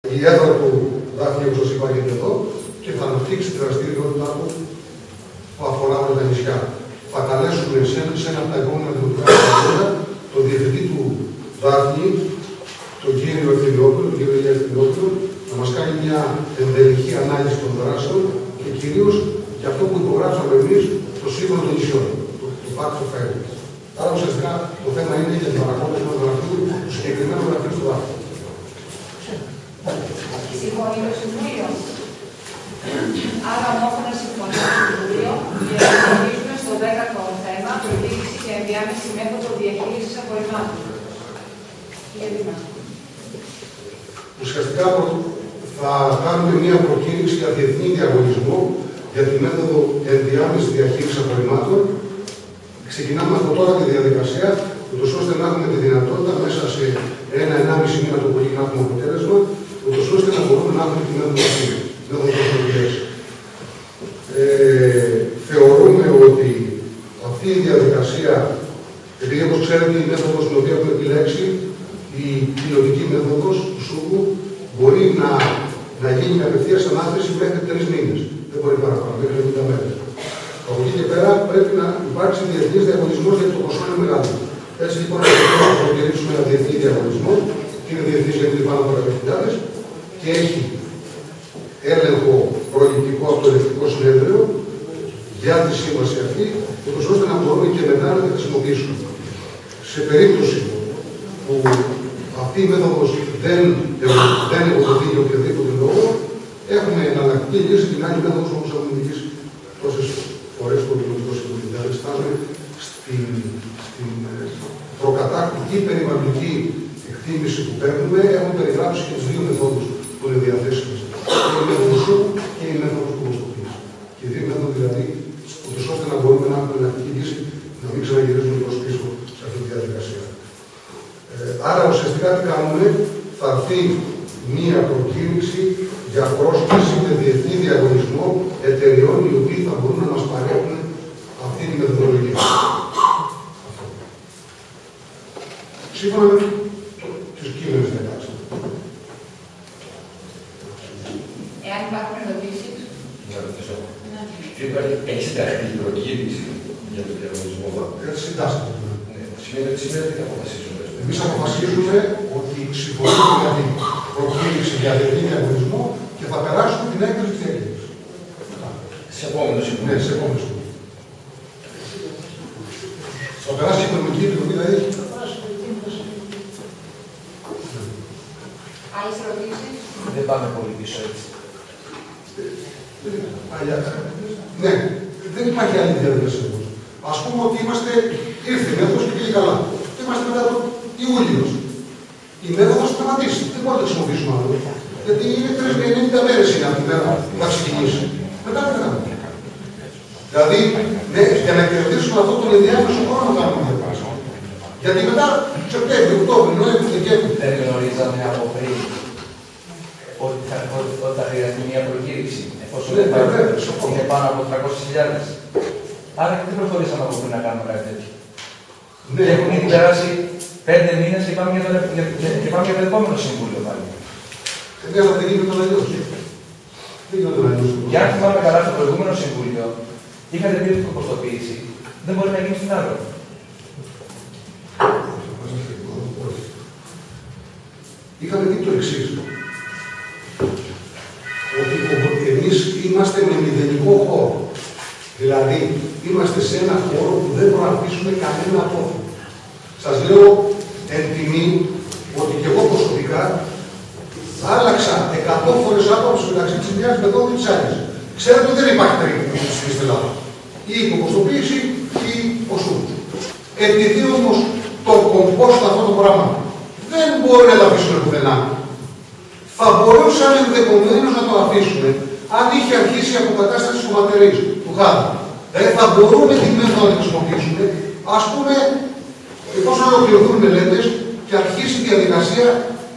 [SPEAKER 2] Η έδρα του Δάφνη, όπως σας είπα, είναι εδώ και θα αναπτύξει τη δραστηριότητά του που αφορά όλα τα νησιά. Θα καλέσουμε σε ένα από τα επόμενα δημοτικά συμβούλια τον διευθυντή του Δάφνη, τον κύριο Ευθυμιόπουλο, τον κύριο Ηλία Ευθυμιόπουλο, να μας κάνει μια ενδελεχή ανάλυση των δράσεων και κυρίως για αυτό που υπογράψαμε εμείς στο Σύμφωνο των Νησιών, το Pact of Fairness. Άρα ουσιαστικά το θέμα είναι για την παρακολούθηση του γραφείου του συγκεκριμένου γραφείου του Δάφνη.
[SPEAKER 1] Συμφωνεί το Συμβούλιο. Άρα ομόφωνα συμφωνεί το Συμβούλιο και προχωρήσουμε στο 10ο θέμα, προκήρυξη και ενδιάμεση μέθοδο διαχείρισης απορριμμάτων. Κύριε Δήμα.
[SPEAKER 2] Ουσιαστικά θα κάνουμε μια προκήρυξη για διεθνή διαγωνισμό για τη μέθοδο ενδιάμεση διαχείρισης απορριμμάτων. Ξεκινάμε από τώρα τη διαδικασία, ούτως ώστε να έχουμε τη δυνατότητα μέσα σε 1-1,5 μήνα το πολύ να έχουμε αποτέλεσμα, ούτως ώστε να μπορούμε να έχουμε τη μέθοδο διαχείρισης. Θεωρούμε ότι αυτή η διαδικασία, επειδή όπως ξέρετε η μέθοδος την οποία έχουμε επιλέξει, η πιλωτική μέθοδος του ΣΟΥΚΟΥ, μπορεί να γίνει με απευθείας ανάθεση μέχρι 3 μήνες. Δεν μπορεί παραπάνω, μέχρι 90 μέρες. Από εκεί και πέρα πρέπει να υπάρξει διεθνής διαγωνισμός γιατί το ποσό είναι μεγάλο. Έτσι λοιπόν θα προκυρήσουμε ένα διεθνή διαγωνισμό, και είναι διεθνής γιατί είναι πάνω από 10.000 και έχει έλεγχο προληπτικό από το Ελεκτικό Συνέδριο για τη σύμβαση αυτή, ώστε να μπορούμε και μετά να τη χρησιμοποιήσουμε. Σε περίπτωση που αυτή η μέθοδος δεν ευοδοθεί για οποιοδήποτε λόγο, έχουμε εναλλακτική λύση, την άλλη μέθοδος όπως έχουμε μιλήσει τόσες φορές στο Δημοτικό Συμβούλιο. Δηλαδή, φτάνουμε στην προκατάκτικη περιβαλλοντική εκτίμηση που παίρνουμε, έχουμε περιγράψει και τις δύο μεθόδους που είναι διαθέσιμες. Και η μέθοδος ΣΟΥΚΟΥ και η μέθοδος κομποστοποίησης. Και οι δύο μέθοδοι δηλαδή, ώστε να μπορούμε να έχουμε εναλλακτική λύση, να μην ξαναγυρίζουμε προς πίσω σε αυτή τη διαδικασία. Άρα ουσιαστικά τι κάνουμε, θα έρθει μία προκήρυξη για πρόσκληση με διεθνή διαγωνισμό εταιριών οι οποίοι θα μπορούν να μας παρέχουν αυτή τη μεθοδολογία. Σύμφωνα με τις κείμενες διατάξεις.
[SPEAKER 1] Εάν υπάρχουν ερωτήσεις.
[SPEAKER 6] Να ρωτήσω. Έχει συνταχθεί η προκήρυξη για τον διαγωνισμό.
[SPEAKER 2] Έτσι συντάσσεται.
[SPEAKER 6] Σημαίνει ότι θα αποφασίσουμε.
[SPEAKER 2] Εμείς αποφασίζουμε ότι συμφωνούμε για την προκήρυξη για διεθνή διαγωνισμό και θα περάσουμε την έκθεση της έκθεσης.
[SPEAKER 6] Σε επόμενο σημείο.
[SPEAKER 2] Ναι, σε επόμενο σημείο. Θα περάσει η Οικονομική Επιτροπή, δηλαδή.
[SPEAKER 1] Άλλες ερωτήσεις.
[SPEAKER 6] Δεν πάμε πολύ πίσω έτσι.
[SPEAKER 2] Ναι, δεν υπάρχει άλλη διαδικασία. Ας πούμε ότι ήρθε η μέθοδος και πήγε καλά. Είμαστε μετά τον Ιούλιο. Η μέθοδος θα σταματήσει. Δεν μπορούμε να τη χρησιμοποιήσουμε άλλο. Γιατί είναι 3 με 90 μέρες είναι από την μέρα που θα ξεκινήσει. Μετά δεν κάνουμε. Δηλαδή, ναι, για να κερδίσουμε αυτό τον ενδιάμεσο χρόνο να κάνουμε διαδικασία. Γιατί μετά Σεπτέμβριο, Οκτώβριο, Νοέμβριο, Δεκέμβριο.
[SPEAKER 6] Δεν γνωρίζαμε από πριν ότι θα χρειαστεί μια προκήρυξη. Εφόσον είναι πάνω από 300.000. Άρα και δεν προχωρήσαμε από πριν να κάνουμε κάτι τέτοιο.
[SPEAKER 2] Ναι,
[SPEAKER 6] έχουν ήδη περάσει 5 μήνες και πάμε για το επόμενο συμβούλιο πάλι.
[SPEAKER 2] Αλλά δεν γίνεται τον αλλιώς. Δεν γίνεται τον αλλιώς.
[SPEAKER 6] Και αν θυμάμαι καλά, στο προηγούμενο συμβούλιο είχατε πει ότι η κομποστοποίηση δεν μπορεί να γίνει στην άλλο.
[SPEAKER 2] Είχαμε δει το εξής. Ότι εμείς είμαστε με μηδενικό χώρο. Δηλαδή, είμαστε σε ένα χώρο που δεν μπορούμε να αφήσουμε κανένα απόφυγμα. Σας λέω εν τιμή ότι και εγώ προσωπικά άλλαξα 100 φορές άποψη μεταξύ της μιας μεθόδου και της άλλης. Ξέρετε ότι δεν υπάρχει περίπτωση στην Ελλάδα. Ή η κομποστοποίηση ή ο ΣΟΥΚΟΥ. Επειδή όμως το κομπόστο αυτό το πράγμα δεν μπορεί να το αφήσουμε πουθενά, θα μπορούσαμε ενδεχομένως να το αφήσουμε αν είχε αρχίσει η αποκατάσταση της χωματερής, του χάδου. Θα μπορούμε την μέθοδο να τη χρησιμοποιήσουμε, ας πούμε, εφόσον ολοκληρωθούν μελέτες και αρχίσει η διαδικασία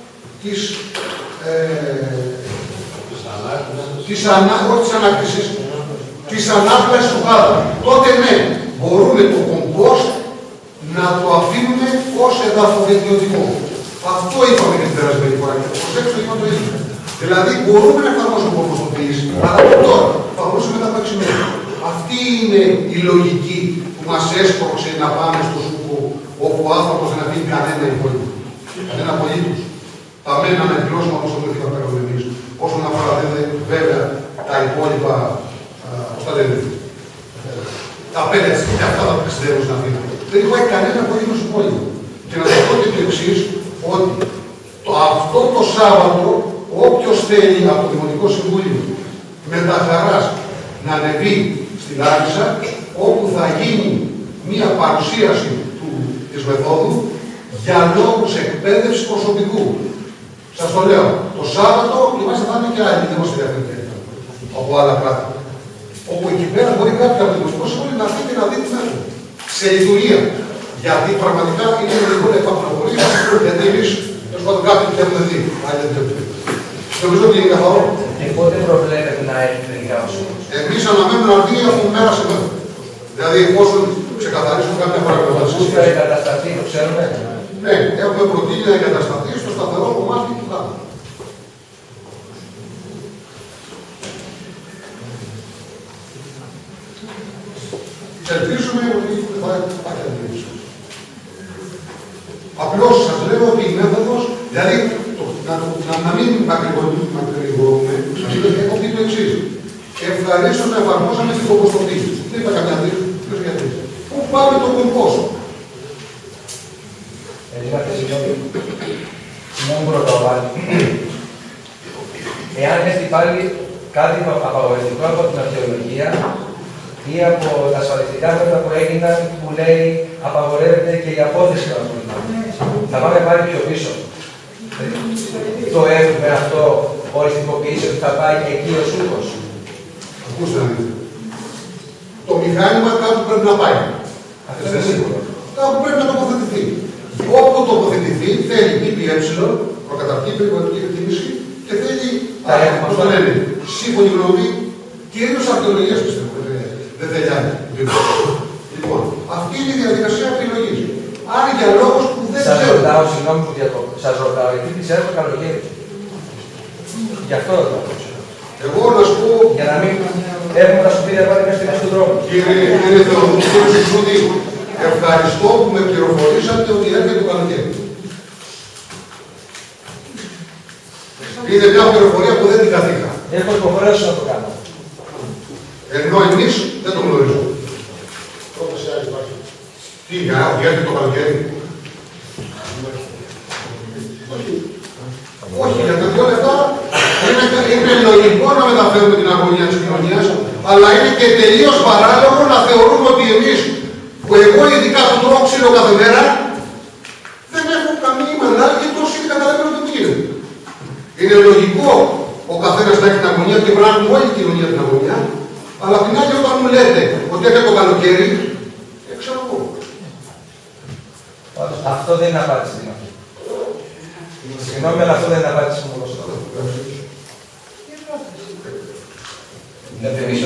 [SPEAKER 2] της ανάπλασης του χάδου. Τότε ναι, μπορούμε το κομπόστ να το αφήνουμε ως εδαφοβελτιωτικό. Αυτό είπαμε και την περασμένη φορά. Και προσέξτε, είπα το ίδιο. Δηλαδή, μπορούμε να εφαρμόσουμε ποσοστοποίηση, αλλά από τώρα, θα μπορούσαμε μετά από 6 μήνες. Αυτή είναι η λογική που μας έσπρωξε να πάμε στο ΣΟΚΟ, όπου ο άνθρωπος δεν αφήνει κανένα υπόλοιπο. Κανένα πολίτος. Τα μένα να εκπλώσουμε όπως το θα παίρνουμε εμείς. Όσον αφορά βέβαια τα υπόλοιπα, πώς τα λένε, τα πέντε και αυτά τα ταξιδεύουν στην Αθήνα. Δεν υπάρχει κανένα πολίτος υπόλοιπο. Και να σας πω και το εξής, ότι αυτό το Σάββατο, όποιος θέλει από το Δημοτικό Συμβούλιο με τα χαράς να ανεβεί στη Λάρισα, όπου θα γίνει μία παρουσίαση της μεθόδου για λόγους εκπαίδευσης προσωπικού. Σας το λέω, το Σάββατο είμαστε θα είναι και άλλοι δημοσιογραφικοί από άλλα κράτη. Όπου εκεί πέρα μπορεί κάποιοι από το Δημοτικό Συμβούλιο να έρθει και να δει τι μέθοδο. Σε λειτουργία. Γιατί πραγματικά είναι λογικό να υπάρχουν απορίες, γιατί εμείς τέλος πάντων κάποιοι που έχουμε δει. Άλλοι δεν έχουμε δει. Νομίζω ότι είναι καθαρό.
[SPEAKER 6] Και πότε προβλέπετε να έρθει τελικά ο ΣΟΚΟ?
[SPEAKER 2] Εμείς αναμένουμε να έρθει από μέρα σε μέρα. Δηλαδή, εφόσον ξεκαθαρίσουν κάποια πράγματα.
[SPEAKER 6] Πού θα εγκατασταθεί, το ξέρουμε?
[SPEAKER 2] Ναι, έχουμε προτείνει να εγκατασταθεί στο σταθερό κομμάτι του Κάτω. Ελπίζουμε ότι θα υπάρχει αντίληψη. Απλώς σας λέω ότι η μέθοδος, δηλαδή να μην μακρηγορούμε, σας λέω και έχω πει το εξής. Ευχαρίστως να εφαρμόσαμε την κομποστοποίηση. Δεν είπα καμιά αντίληψη, ποιος γιατί. Πού πάμε το κομποστ?
[SPEAKER 6] Συγγνώμη πρωτοβάλλη. Εάν έρθει πάλι κάτι απαγορευτικό από την αρχαιολογία ή από τα ασφαλιστικά μέτρα που έγιναν που λέει απαγορεύεται και η απόθεση των απολυμάτων, θα πάμε πάλι πιο πίσω. Το έχουμε αυτό οριστικοποιήσει ότι θα πάει εκεί ο ΣΟΚΟ?
[SPEAKER 2] Ακούστε να δείτε. Το μηχάνημα κάπου πρέπει να πάει.
[SPEAKER 6] Αυτό είναι σίγουρο.
[SPEAKER 2] Κάπου πρέπει να τοποθετηθεί. Όπου τοποθετηθεί θέλει ΠΠΕ, προκαταρκτική περιβαλλοντική εκτίμηση, και θέλει, πώς το λένε, σύμφωνη γνώμη, κυρίως αρχαιολογίας πιστεύω. Δεν θέλει άλλη. Λοιπόν, αυτή είναι η διαδικασία επιλογής. Άρα για λόγους που δεν
[SPEAKER 6] σας
[SPEAKER 2] ξέρω.
[SPEAKER 6] ρωτάω, συγγνώμη που διακόπτω, σας ρωτάω, γιατί πιστεύω το καλοκαίρι. Γι' αυτό ρωτάω.
[SPEAKER 2] Εγώ να σου πω.
[SPEAKER 6] Για να μην έχουμε τα σκουπίδια πάλι μέσα στη μέση του δρόμου.
[SPEAKER 2] Κύριε Θεοδοσούτη, ευχαριστώ που με πληροφορήσατε ότι έρχεται το καλοκαίρι. Είναι μια πληροφορία που δεν την καθήκα.
[SPEAKER 6] Έχω υποχρέωση να το κάνω.
[SPEAKER 2] Ενώ εμείς δεν το γνωρίζουμε. Τι, για να έρθει το καλοκαίρι? Όχι, για τα 2 λεπτά είναι λογικό να μεταφέρουμε την αγωνία της κοινωνίας, αλλά είναι και τελείως παράλογο να θεωρούμε ότι εμείς, που εγώ ειδικά που τρώω ξύλο κάθε μέρα, δεν έχω καμία μανάλη και τόσο ήδη καταλαβαίνω τι γίνεται. Είναι λογικό ο καθένας να έχει την αγωνία και πρέπει να έχουμε όλη η κοινωνία την αγωνία, αλλά απ' την άλλη όταν μου λέτε ότι έρχεται το καλοκαίρι, ξέρω εγώ.
[SPEAKER 6] Αυτό δεν είναι απάντηση. Συγγνώμη, αλλά αυτό δεν είναι απάντηση που μου δώσατε. Να θυμίσω.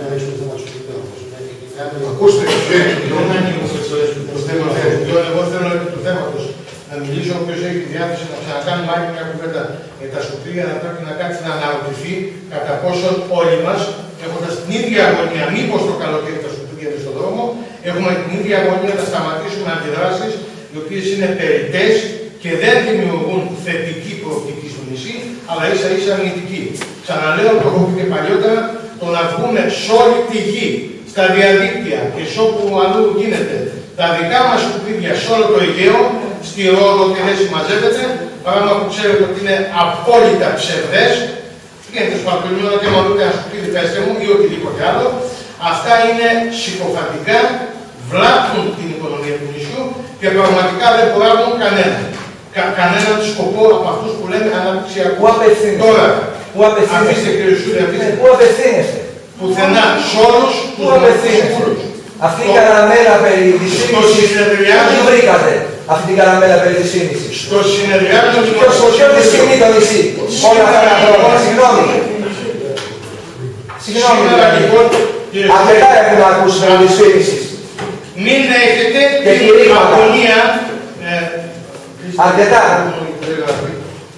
[SPEAKER 2] Ακούστε,
[SPEAKER 4] δεν ανοίγω στο θέμα αυτό. Εγώ θέλω επί του θέματος να μιλήσω, ο οποίος έχει τη διάθεση να ξανακάνουμε άλλη μια κουβέντα για τα σκουπίδια, να πρέπει να κάτσει να αναρωτηθεί κατά πόσο όλοι μας, έχοντας την ίδια αγωνία, μήπως το καλοκαίρι τα σκουπίδια είναι στον δρόμο, έχουμε την ίδια αγωνία να σταματήσουμε αντιδράσεις οι οποίες είναι περιττές και δεν δημιουργούν θετική προοπτική στο νησί, αλλά ίσα ίσα αρνητική. Ξαναλέω, το έχω πει και παλιότερα, το να βγουν σε όλη τη γη, στα διαδίκτυα και σε όπου αλλού γίνεται, τα δικά μας σκουπίδια σε όλο το Αιγαίο, στη Ρόδο και δεν συμμαζεύεται, πράγμα που ξέρετε ότι είναι απόλυτα ψευδές, γίνεται στο Παπελιώνα και μόνο ένα σκουπίδι, πέστε μου, ή οτιδήποτε άλλο. Αυτά είναι συκοφαντικά, βλάπτουν την οικονομία του νησιού και πραγματικά δεν προάγουν κανέναν σκοπό από αυτούς που λέμε αναπτυξιακού.
[SPEAKER 6] Πού απευθύνεστε?
[SPEAKER 4] Τώρα,
[SPEAKER 6] αφήστε
[SPEAKER 4] κύριε Σούρη, αφήστε.
[SPEAKER 6] Πού απευθύνεστε?
[SPEAKER 4] Πουθενά, σε όλους τους
[SPEAKER 6] απευθύνεστε? Αυτή η καραμέλα περί της σύνησης, πού τη βρήκατε? Αυτή την καραμέλα περί της σύνησης.
[SPEAKER 4] Στο συνεδριάζω του
[SPEAKER 6] Ποιο τη σκηνή το νησί? Όλα αυτά τα χρόνια. Συγγνώμη. Συγγνώμη. Αρκετά έχουμε ακούσει περί της σύνησης.
[SPEAKER 4] Μην έχετε την αγωνία.
[SPEAKER 6] Αρκετά.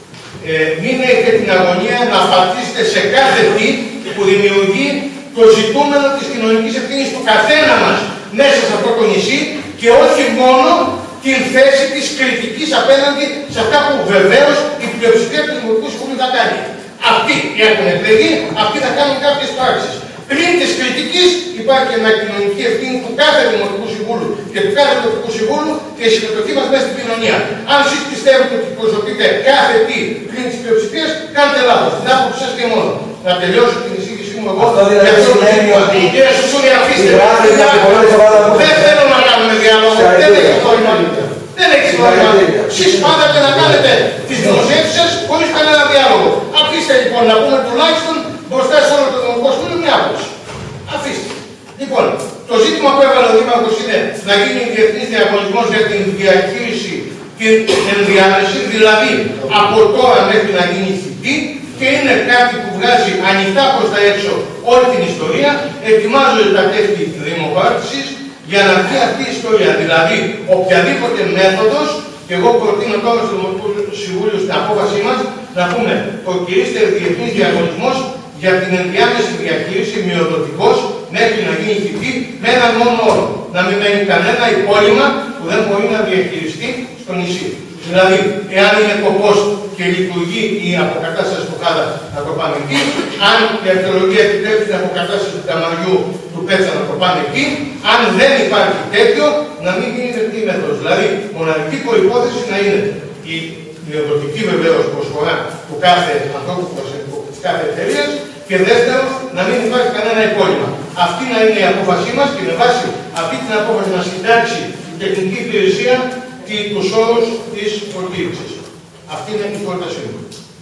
[SPEAKER 4] μην έχετε την αγωνία να πατήσετε σε κάθε τι που δημιουργεί το ζητούμενο της κοινωνικής ευθύνης του καθένα μας μέσα σε αυτό το νησί και όχι μόνο την θέση της κριτικής απέναντι σε αυτά που βεβαίως η πλειοψηφία του Δημοτικού Συμβουλίου θα κάνει. Αυτοί έχουν εκλεγεί, αυτοί θα κάνουν κάποιες πράξεις. Πριν της κριτικής υπάρχει μια κοινωνική ευθύνη του κάθε Δημοτικού Συμβούλου και του κάθε Δημοτικού Συμβούλου και η συμμετοχή μας μέσα στην κοινωνία. Αν εσείς πιστεύετε ότι προσωπείτε κάθε τι πριν της πλειοψηφίας, κάνετε λάθος. Την άποψη σας και μόνο. Να τελειώσω την εισήγησή μου εγώ.
[SPEAKER 6] Αυτό δηλαδή σημαίνει ότι
[SPEAKER 4] κύριε Σουσούνη, αφήστε με. Δεν θέλω να κάνουμε διάλογο. Δεν έχει νόημα. Δεν έχει νόημα. Εσείς πάντατε να κάνετε τις δημοσιεύσεις σας χωρίς κανένα διάλογο. Αφήστε λοιπόν να πούμε τουλάχιστον μπροστά σε όλο το Δημοτικό Συμβούλιο μια άποψη. Αφήστε. Λοιπόν, το ζήτημα που έβαλε ο Δήμαρχος είναι να γίνει διεθνής διαγωνισμός για την διαχείριση και την ενδιάμεση, δηλαδή από τώρα μέχρι να γίνει θητή, και είναι κάτι που βγάζει ανοιχτά προς τα έξω όλη την ιστορία. Ετοιμάζονται τα τεύχη δημοπράτησης για να βγει αυτή η ιστορία. Δηλαδή, οποιαδήποτε μέθοδος, και εγώ προτείνω τώρα στο Δημοτικό Συμβούλιο στην απόφασή μας να πούμε προκυρίστε διεθνής διαγωνισμός για την ενδιάμεση διαχείριση μειοδοτικός μέχρι να γίνει θητή με έναν μόνο όρο. Να μην μένει κανένα υπόλοιμα που δεν μπορεί να διαχειριστεί στο νησί. Δηλαδή, εάν είναι κοπός και λειτουργεί η αποκατάσταση του Χάδα, να το πάμε εκεί. Αν η αρχαιολογία επιτρέπει την αποκατάσταση του Καμαριού του Πέτσα, να το πάμε εκεί. Αν δεν υπάρχει τέτοιο, να μην γίνει δεκτή μέθοδος. Δηλαδή, μοναδική προϋπόθεση να είναι η μειοδοτική βεβαίως προσφορά του κάθε ανθρώπου, της κάθε εταιρείας. Και δεύτερο, να μην υπάρχει κανένα υπόλοιμα. Αυτή να είναι η απόφασή μας και με βάση αυτή την απόφαση να συντάξει η τεχνική υπηρεσία τους όρους της προκήρυξης. Αυτή είναι η πρότασή μου.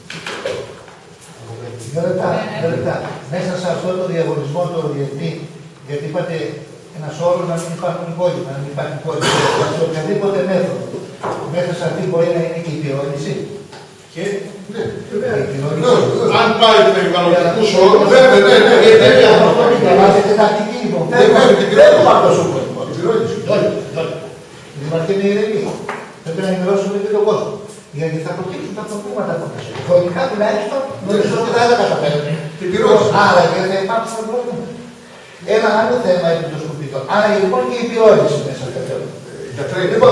[SPEAKER 3] Δύο λεπτά. Μέσα σε αυτό το διαγωνισμό το διεθνή, γιατί είπατε ένας όρος να μην υπάρχουν υπόλοιπα, να μην υπάρχει υπόλοιπα. Σε οποιαδήποτε μέθοδο. Μέσα σε αυτή μπορεί να είναι και η πυρώνηση.
[SPEAKER 4] Και
[SPEAKER 2] Αν
[SPEAKER 4] πάει περιβαλλοντικούς όρους,
[SPEAKER 3] βέβαια. Βάζετε τακτική λοιπόν. Δεν το πάρω τόσο πολύ. Υπάρχει μια ηρεμία. Πρέπει να ενημερώσουμε και τον κόσμο. Γιατί θα προκύψουν τα προβλήματα από τα σχέδια. Χρονικά τουλάχιστον νομίζω ότι θα τα καταφέρουν. Άρα και θα υπάρξουν προβλήματα. Ένα άλλο θέμα είναι το σκουπίδο. Άρα λοιπόν και η πυρώνηση μέσα στο θέμα. Λοιπόν,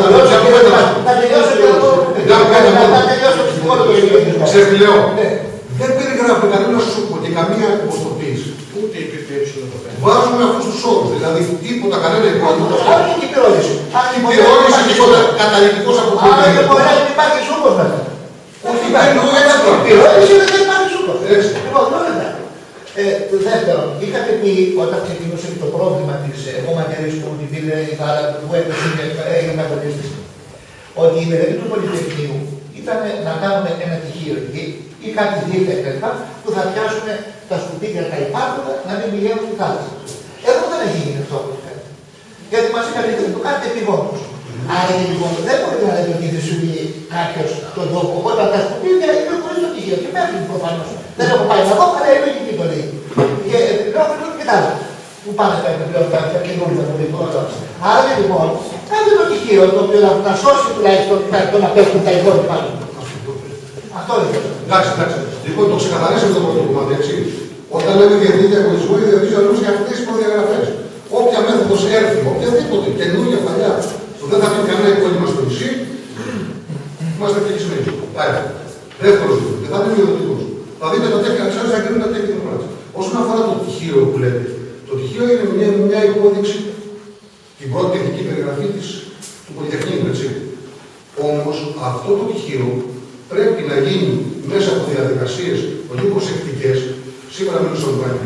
[SPEAKER 3] θα τελειώσω και εγώ. Θα τελειώσω και εγώ το ίδιο.
[SPEAKER 2] Ξέρετε τι λέω. Δεν περιγράφει κανένα σούπο και καμία υποστοποίηση.
[SPEAKER 4] Ούτε υπήρχε έψιλο το θέμα.
[SPEAKER 2] Βάζουμε αυτούς τους όρους. Δηλαδή τίποτα, κανένα υπόλοιπο.
[SPEAKER 3] Όχι και η πυρώνηση.
[SPEAKER 2] Πυρώνηση τίποτα καταλητικός αποκλεισμό.
[SPEAKER 3] Άρα δεν μπορεί να υπάρχει σούπος μέσα.
[SPEAKER 2] Όχι, δεν
[SPEAKER 3] πυρώνηση δεν υπάρχει σούπος. Λοιπόν, τώρα. Δεύτερον, είχατε πει όταν ξεκινούσε το πρόβλημα της κομματερής που την πήρε η Θάλα, που έγινε κατολίστηση, ότι η μελέτη του Πολυτεχνείου ήταν να κάνουμε ένα τυχείο εκεί ή κάτι δίκτυα κλπ. Που θα πιάσουν τα σκουπίδια τα υπάρχοντα να μην πηγαίνουν στη θάλασσα. Εδώ δεν έχει γίνει αυτό που θέλετε. Γιατί μας είχατε πει το κάνετε επιγόντως. Άρα λοιπόν δεν μπορείτε να λέτε ότι δεν σου πει κάποιο τον τόπο όταν τα σκουπίδια είναι χωρίς το τυχείο. Και πέφτουν προφανώς. Δεν έχω πάει να δω, αλλά η λογική το λέει. Και λέω και τα άλλα. Που πάνε τα επιπλέον τα καινούργια που λέει τώρα. Άρα λοιπόν, κάντε το τυχείο το οποίο να σώσει τουλάχιστον το να πέφτουν τα υπόλοιπα. Αυτό είναι.
[SPEAKER 2] Εντάξει. Λοιπόν, το ξεκαθαρίσαμε το πρώτο κομμάτι, έτσι. Όταν λέμε διεθνή διαγωνισμό, η διεθνή διαγωνισμό για αυτές τις προδιαγραφές. Όποια μέθοδος έρθει, οποιαδήποτε καινούργια παλιά, που δεν θα πει κανένα υπόλοιπο στο νησί, είμαστε ευτυχισμένοι. Πάει. Δεύτερο ζήτημα. Δεν θα είναι μειοδοτικός. Θα δείτε τα τέχνη αξιών, θα γίνουν τα τέχνη δημοκράτηση. Όσον αφορά το τυχείο που λέτε, το τυχείο είναι μια υπόδειξη, την πρώτη τεχνική περιγραφή του Πολυτεχνείου, έτσι. Όμως αυτό το τυχείο πρέπει να γίνει μέσα από διαδικασίες πολύ προσεκτικές, σήμερα μιλούσα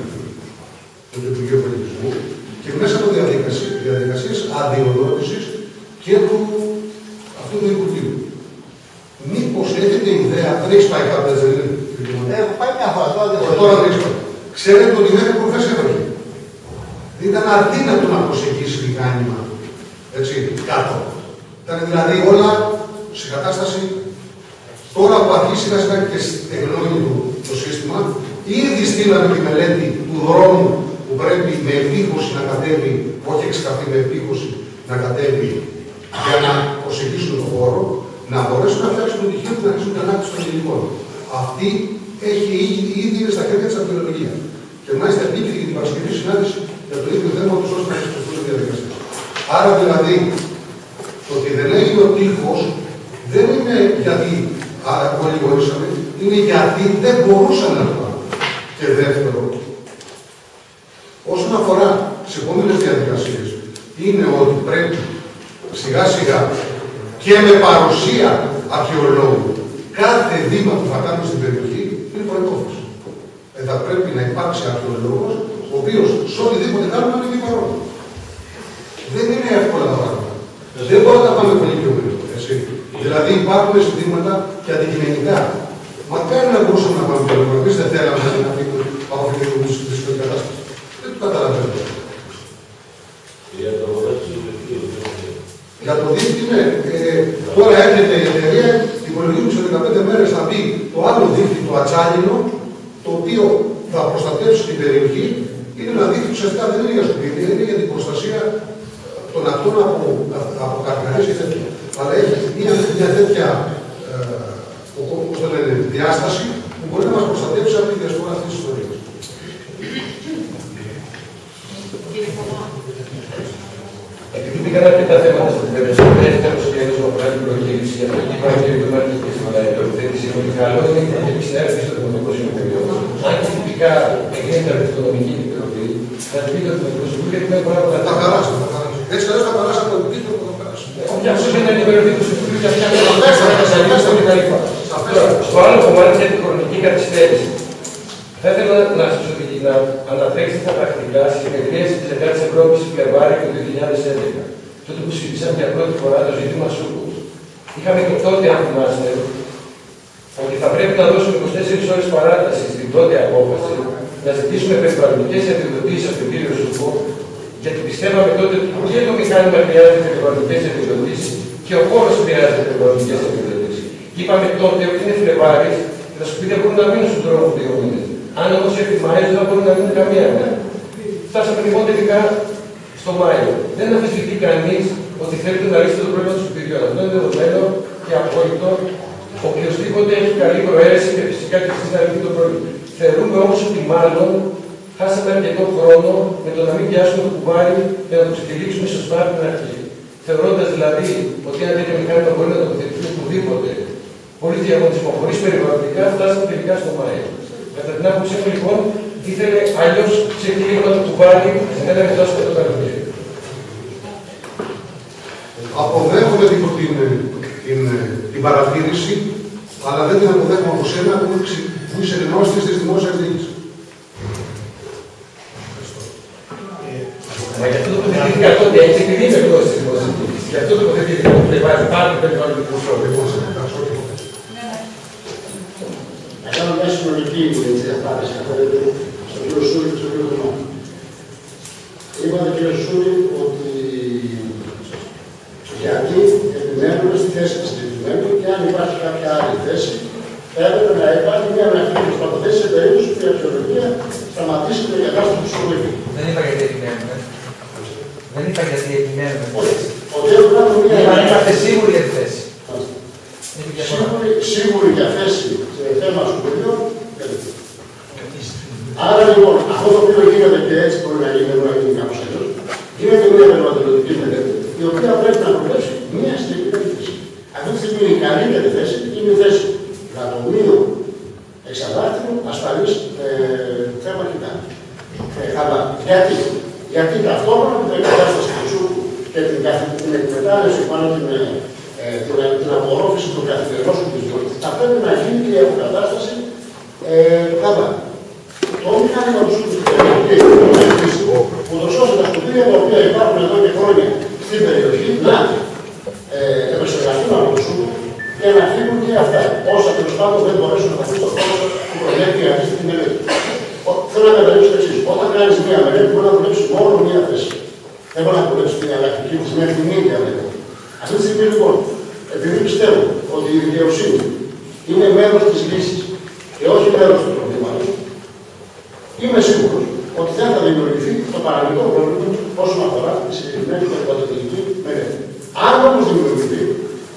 [SPEAKER 2] με το Υπουργείο Πολιτισμού, και μέσα από διαδικασίες αδειοδότησης και αυτού του Υπουργείου. Μήπως έχετε ιδέα, δεν έχεις πάει κάπου, δεν είναι.
[SPEAKER 3] Έχω πάει μια φορά,
[SPEAKER 2] τώρα δεν έχεις πάει. Ξέρετε ότι μέχρι προχθές έβρεχε. Ήταν αδύνατο να προσεγγίσει λιγάνημα, έτσι, κάτω. Ήταν δηλαδή όλα σε κατάσταση. Τώρα που αρχίσει σιγά σιγά και στεγνώνει το σύστημα, ήδη στείλαμε τη μελέτη του δρόμου που πρέπει με επίχωση να κατέβει, όχι εξκαφή, με επίχωση να κατέβει για να προσεγγίσουν τον χώρο. να μπορέσουν να φτιάξουν το τυχείο και να αρχίσουν την ανάπτυξη των υλικών. Αυτή ήδη είναι στα χέρια της αρχαιολογίας. Και μάλιστα επίκειται για την Παρασκευή συνάντηση για το ίδιο θέμα του ώστε να εξεταστούν οι διαδικασίες. Άρα δηλαδή, το ότι δεν έγινε ο τείχος δεν είναι γιατί όλοι μπορούσαμε, είναι γιατί δεν μπορούσαμε να το κάνουμε. Και δεύτερο, όσον αφορά τις επόμενες διαδικασίες, είναι ότι πρέπει σιγά σιγά και με παρουσία αρχαιολόγου κάθε βήμα που θα κάνουμε στην περιοχή είναι προϋπόθεση. Θα πρέπει να υπάρξει αρχαιολόγος, ο οποίος σε οτιδήποτε κάνουμε να είναι παρόν. Δεν είναι εύκολα τα πράγματα. Δεν μπορούμε να τα πάμε πολύ πιο γρήγορα. Δηλαδή υπάρχουν ζητήματα και αντικειμενικά. Μακάρι να μπορούσαμε να πάμε πιο γρήγορα. Εμείς δεν θέλαμε να φύγουμε από αυτή τη δύσκολη κατάσταση. Δεν το καταλαβαίνω. Για το δίκτυο, ναι. Τώρα έρχεται η εταιρεία, υπολογίζουμε σε 15 μέρες θα μπει το άλλο δίκτυο, το ατσάλινο, το οποίο θα προστατεύσει την περιοχή. Είναι ένα δίκτυο που ουσιαστικά δεν είναι για σκουπίδια, είναι για την προστασία των ακτών από καρκαρίες και τέτοια. Αλλά έχει μια τέτοια διάσταση που μπορεί να μας προστατεύσει από τη διασπορά αυτής της ιστορίας.
[SPEAKER 6] Επειδή πήγαν αρκετά θέματα στην περιοχή, δεν θέλω να σχεδιάσω από την προκήρυξη. Γι' αυτό και υπάρχει και το Μάρτιο και στην τοποθέτηση. Ότι καλό είναι να επιστρέψει στο Δημοτικό Συμβούλιο. Αν και τυπικά εγκρίνεται από την Οικονομική Επιτροπή, θα την πει το Δημοτικό Συμβούλιο γιατί δεν μπορεί να
[SPEAKER 2] τα περάσει. Έτσι καλώς θα περάσει από το επίπεδο που θα περάσει.
[SPEAKER 6] Όχι αυτό είναι να ενημερωθεί το Συμβούλιο για μια κτλ. Στο άλλο κομμάτι για την χρονική καθυστέρηση. Θα ήθελα να σας ανατρέξετε τα πρακτικά στη συνεδρίαση της 11ης Φλεβάρη του 2011, τότε που συζητήσαμε για πρώτη φορά το ζήτημα Σούρκου. Είχαμε και τότε, αν θυμάστε, ότι θα πρέπει να δώσουμε 24 ώρες παράταση στην πρώτη απόφαση, να ζητήσουμε περιβαλλοντικές επιδοτήσεις από τον κύριο Σούρκο, γιατί πιστεύαμε τότε ότι και το μηχάνημα χρειάζεται περιβαλλοντικές επιδοτήσεις και ο χώρος χρειάζεται περιβαλλοντικές επιδοτήσεις. Και είπαμε τότε ότι είναι Φλεβάρης και τα σκουπίδια μπορούν να μείνουν στον δρόμο 2 μήνες. Αν όμως έρθει Μάιος δεν θα μπορούν να μείνουν καμία μέρα. Φτάσαμε λοιπόν τελικά στο Μάιο. Δεν αμφισβητεί κανείς ότι θέλετε να λύσετε το πρόβλημα του σκουπιδιού. Αυτό είναι δεδομένο και απόλυτο. Οποιοςδήποτε έχει καλή προαίρεση και φυσικά και εσείς να λύσετε το πρόβλημα. Θεωρούμε όμως ότι μάλλον χάσαμε αρκετό χρόνο με το να μην πιάσουμε το κουβάρι και να το στηρίξουμε σωστά από την αρχή. Θεωρώντας δηλαδή ότι ένα τέτοιο μηχάνημα μπορεί να τοποθετηθεί οπουδήποτε, χωρίς διαγωνισμό, χωρίς περιβαλλοντικά, φτάσαμε τελικά στο Μάιο. Κατά την άποψή μου λοιπόν, ήθελε αλλιώς ξεκίνημα το κουβάρι να μην φτάσει το καλοκαίρι.
[SPEAKER 2] Αποδέχομαι την παρατήρηση, αλλά δεν την αποδέχομαι από σένα που είσαι γνώστης της δημόσιας διοίκησης.
[SPEAKER 6] Μα γι' αυτό το τοποθετήθηκα τότε, έτσι επειδή είμαι γνώστης της δημόσιας διοίκησης. Γι' αυτό το τοποθετήθηκα που πλεβάζει πάνω το περιβαλλοντικό σώμα.
[SPEAKER 7] Να κάνω μια συνολική απάντηση στον κύριο Σούρη και στον κύριο Δωμά. Είπατε κύριε Σούρη ότι γιατί επιμένουμε στη θέση της συγκεκριμένη και αν υπάρχει κάποια άλλη θέση, έπρεπε να υπάρχει μια ανακοίνωση της πρωτοθέσης σε περίπτωση που η αρχαιολογία σταματήσει την εγκατάσταση του σχολείου. Δεν είπα γιατί επιμένουμε.
[SPEAKER 6] Δεν είπα γιατί επιμένουμε.
[SPEAKER 7] Ότι έπρεπε να έχουμε μια.
[SPEAKER 6] Είμαστε σίγουροι για τη θέση.
[SPEAKER 7] Σίγουροι για θέση σε θέμα σχολείων. Άρα λοιπόν, αυτό το οποίο γίνεται και έτσι μπορεί να γίνει, μπορεί να γίνει κάπως αλλιώς, γίνεται μια περιβαλλοντική μελέτη, η οποία πρέπει να προβλέψει μια συγκεκριμένη θέση. Αυτή τη στιγμή η καλύτερη θέση είναι η θέση γρατομείου εξαδάκτρου ασφαλής θέμα κοιτά. Αλλά γιατί ταυτόχρονα με την εγκατάσταση του Σούρκου και την εκμετάλλευση πάνω την απορρόφηση των καθημερινών σκουπιδιών, θα πρέπει να γίνει και η αποκατάσταση γάμπα. Το μηχάνημα του Σούρκου στην περιοχή, ούτως ώστε τα σκουπίδια τα οποία υπάρχουν εδώ και χρόνια στην περιοχή να επεξεργαστούν από το Σούρκου και να φύγουν και αυτά. Όσα τέλος πάντων δεν μπορέσουν να καθίσουν στον χρόνο που προβλέπει η αντίστοιχη μελέτη. Θέλω να καταλήξω το εξής. Όταν κάνεις μία μελέτη, μπορεί να δουλέψει μόνο μία θέση. Δεν μπορεί να δουλέψει την αλλακτική της μέχρι την ίδια μελέτη. Αυτή τη στιγμή λοιπόν, επειδή πιστεύω ότι η δικαιοσύνη είναι μέρος της λύσης και όχι μέρος του προβλήματος, είμαι σίγουρος ότι δεν θα δημιουργηθεί το παραμικρό πρόβλημα όσον αφορά τη συγκεκριμένη περιβαλλοντική μελέτη. Αν όμως δημιουργηθεί,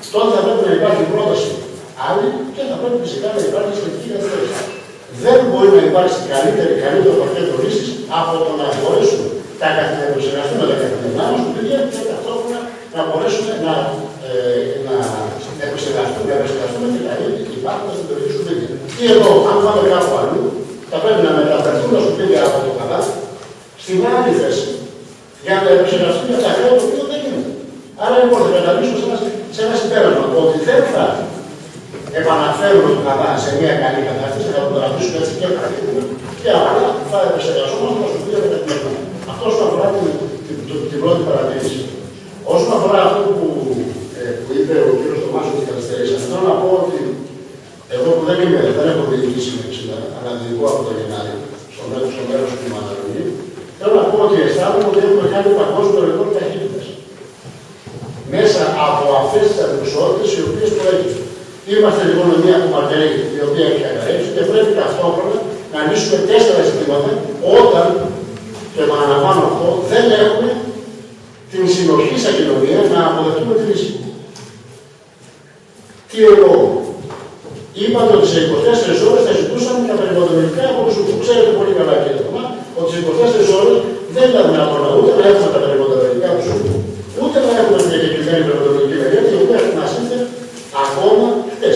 [SPEAKER 7] τότε θα πρέπει να υπάρχει πρόταση άλλη και θα πρέπει φυσικά να υπάρχει σχετική καθυστέρηση. Δεν μπορεί να υπάρξει καλύτερο πακέτο λύσης από το να μπορέσουμε να επεξεργαστούμε τα καθημερινά μας παιδιά και ταυτόχρονα να μπορέσουμε να επεξεργαστούμε την καλύτερη υπάρχοντα στην περιοχή σου παιδιά. Ή εδώ, αν πάμε κάπου αλλού, θα πρέπει να μεταφερθούν τα σκουπίδια από το καλάθι στην άλλη θέση για να επεξεργαστούν για τα χρέη το οποίο δεν γίνεται. Άρα λοιπόν θα καταλήξω σε ένα συμπέρασμα ότι δεν θα επαναφέρουμε το καλά σε μια καλή κατάσταση, θα το παραδείσουμε έτσι και καλύτερα και απλά θα επεξεργαζόμαστε τα σκουπίδια με τα κοινωνία. Αυτό όσον αφορά την πρώτη παρατήρηση. Όσον αφορά αυτό που είπε ο κ. Θωμάς ότι καθυστερήσαμε, θέλω να πω ότι εγώ που δεν έχω διοικήσει με ψηλά, αλλά διοικώ από το Γενάρη, στο μέρος του Μαναρογή, θέλω να πω ότι αισθάνομαι ότι έχουμε κάνει παγκόσμιο ρεκόρ ταχύτητας. Μέσα από αυτές τις αντιπροσώπητες οι οποίες προέκυψαν. Είμαστε λοιπόν μια κουμαρτέρη η οποία έχει ακαρέψει και πρέπει ταυτόχρονα να λύσουμε 4 ζητήματα όταν, και επαναλαμβάνω αυτό, δεν έχουμε την συνοχή σαν κοινωνία να αποδεχτούμε τη λύση. Τι εννοώ. Είπατε ότι σε 24 ώρες θα ζητούσαμε τα περιβαλλοντικά αποκρουσού. Ξέρετε πολύ καλά, κύριε Θωμά, ότι σε 24 ώρες δεν ήταν δυνατόν ούτε να έχουμε τα περιβαλλοντικά αποκρουσού, ούτε να έχουμε την διακεκριμένη περιβαλλοντική μελέτη, η οποία μας ήρθε ακόμα χτες.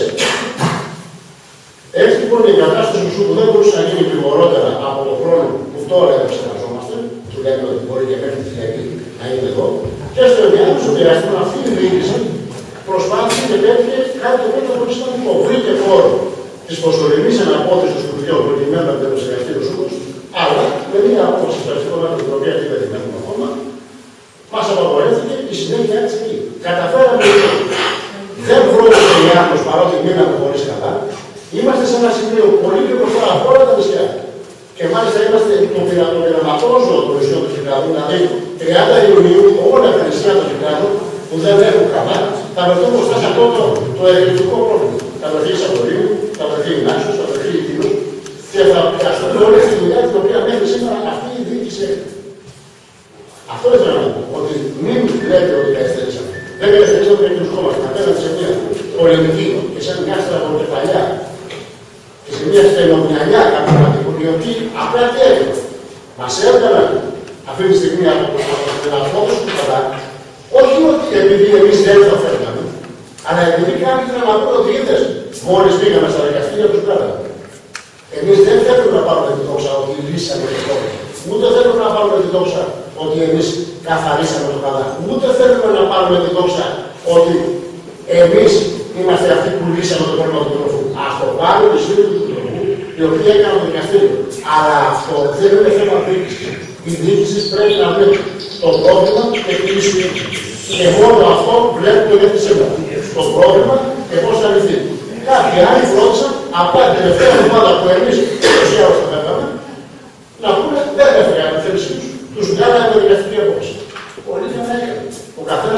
[SPEAKER 7] Έτσι λοιπόν η κατάσταση του που δεν μπορούσε να γίνει γρηγορότερα από τον χρόνο που τώρα επεξεργαζόμαστε, του λέμε ότι μπορεί και μέχρι τη Κυριακή να είναι εδώ, και στο ενδιάμεσο διάστημα αυτή η διοίκηση προσπάθησε και πέτυχε κάτι το οποίο ήταν πολύ σημαντικό. Βρήκε χώρο τη προσωρινή αναπόθεση του σκουπιδιού προκειμένου να επεξεργαστεί ο σούκο, αλλά με μια απόφαση στο μέτρο την οποία δεν περιμένουμε ακόμα, μα απαγορεύτηκε η συνέχεια έτσι εκεί. Καταφέραμε λοιπόν. Δεν βρούμε οι άνθρωποι παρότι μείναμε χωρίς καλά. Είμαστε σε ένα σημείο πολύ πιο μπροστά από όλα τα νησιά. Και μάλιστα είμαστε τον πειραματόζωο των νησιών του Κυκλάδου, δηλαδή 30 Ιουνίου όλα τα νησιά του Κυκλάδου που δεν έχουν καλά, θα βρεθούν μπροστά σε αυτό το ενεργητικό πρόβλημα. Θα βρεθεί η Σαββορίου, θα βρεθεί η Νάξος, θα βρεθεί η Τίνος και θα πιαστούν όλη τη δουλειά την οποία μέχρι σήμερα αυτή η διοίκηση έχει. Αυτό ήθελα να πω, ότι μην λέτε ότι καθυστερήσαμε. Δεν καθυστερήσαμε και βρισκόμαστε απέναντι σε μια πολεμική και σε μια στραβοκεφαλιά και σε μια στενομυαλιά πραγματικού, οι οποίοι απλά τι έκαναν. Μας έβγαλαν αυτή τη στιγμή από την απόδοση του καλά, όχι ότι επειδή εμείς δεν το φέρναμε, αλλά επειδή κάποιοι ήθελαν να πούν ότι είδες, μόλις πήγαμε στα δικαστήρια τους κράταμε. Εμείς δεν θέλουμε να πάρουμε τη δόξα ότι λύσαμε το πρόβλημα. Ούτε θέλουμε να πάρουμε τη δόξα ότι εμείς καθαρίσαμε το καλά. Ούτε θέλουμε να πάρουμε τη δόξα ότι εμείς είμαστε αυτοί που λύσαμε το πρόβλημα του τροφού. Ας το πάρουμε τη σύλλογη του τροφού, η οποία έκανε το δικαστήριο. Αλλά αυτό δεν είναι θέμα διοίκησης. Η διοίκηση πρέπει να βλέπει το πρόβλημα και τη λύση. Και μόνο αυτό βλέπουμε γιατί σήμερα. Το πρόβλημα και πώς θα λυθεί. Κάποιοι άλλοι φρόντισαν απλά την τελευταία εβδομάδα που εμείς ουσιαστικά θα πέταμε να πούνε δεν έφερε από τη θέλησή τους. Τους βγάλανε με δικαστική απόφαση. Πολύ καλά έκανε. Ο καθένας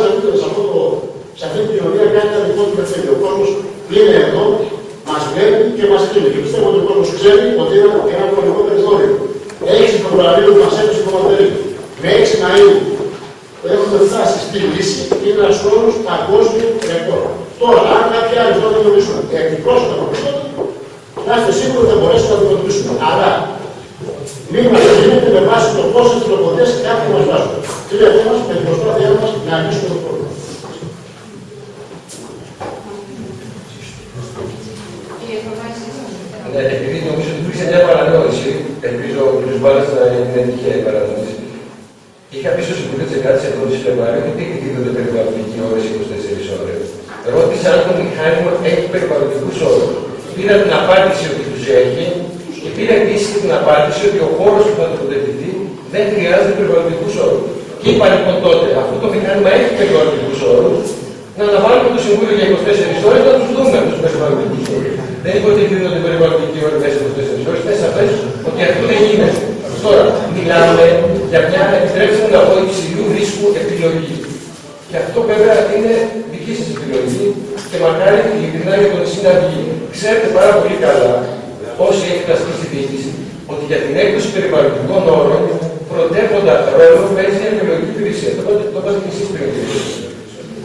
[SPEAKER 7] σε αυτή την κοινωνία κάνει ένα δικό του ευθύνη. Ο κόσμος είναι εδώ, μας βλέπει και μας κλείνει. Και πιστεύω ότι ο κόσμος ξέρει ότι είναι ένα πολιτικό περιθώριο. 6 Φεβρουαρίου μας έπεσε το Μαντερί. Με 6 Μαΐου έχουμε φτάσει στη λύση και είναι ένας χρόνος παγκόσμιο ρεκόρ. Τώρα, αν κάποιοι άλλοι δεν γνωρίζουν επιπρόσθετα προβλήματα, να είστε σίγουροι ότι θα μπορέσουμε να αντιμετωπίσουμε. Αλλά μην μας γίνεται με βάση το πόσες τροποδίες κάποιοι μας βάζουν. Τι λέτε μας με την προσπάθειά μας να λύσουμε το πρόβλημα.
[SPEAKER 6] Επειδή νομίζω ότι υπήρξε μια παρανόηση, ελπίζω ο κ. Μπάλας να είναι τυχαία η παρανόηση. Είχα πει στο Συμβουλίο της Εκάτης Ευρωπαϊκής Φεβρουαρίου ότι δεν εκδίδονται περιβαλλοντικοί όρες 24 ώρες. Ρώτησα αν το μηχάνημα έχει περιβαλλοντικούς όρους. Πήρα την απάντηση ότι τους έχει και πήρα επίσης την απάντηση ότι ο χώρος που θα τοποθετηθεί δεν χρειάζεται περιβαλλοντικούς όρους. Και είπα λοιπόν τότε, αφού το μηχάνημα έχει περιβαλλοντικούς όρους, να αναβάλουμε το Συμβούλιο για 24 ώρες να τους δούμε τους περιβαλλοντικούς όρους. Δεν είπα ότι εκδίδονται περιβαλλοντικοί όροι μέσα σε 24 ώρες, είναι σαφές ότι αυτό δεν γίνεται. Τώρα, μιλάμε για μια, επιτρέψτε μου να πω, υψηλού ρίσκου επιλογή. Και αυτό βέβαια είναι δική σας επιλογή και μακάρι ειλικρινά για το νησί να βγει. Ξέρετε πάρα πολύ καλά, όσοι έχετε ασκήσει στη διοίκηση, ότι για την έκδοση περιβαλλοντικών όρων πρωτεύοντα ρόλο παίζει μια επιλογική υπηρεσία. Το είπατε και εσείς πριν.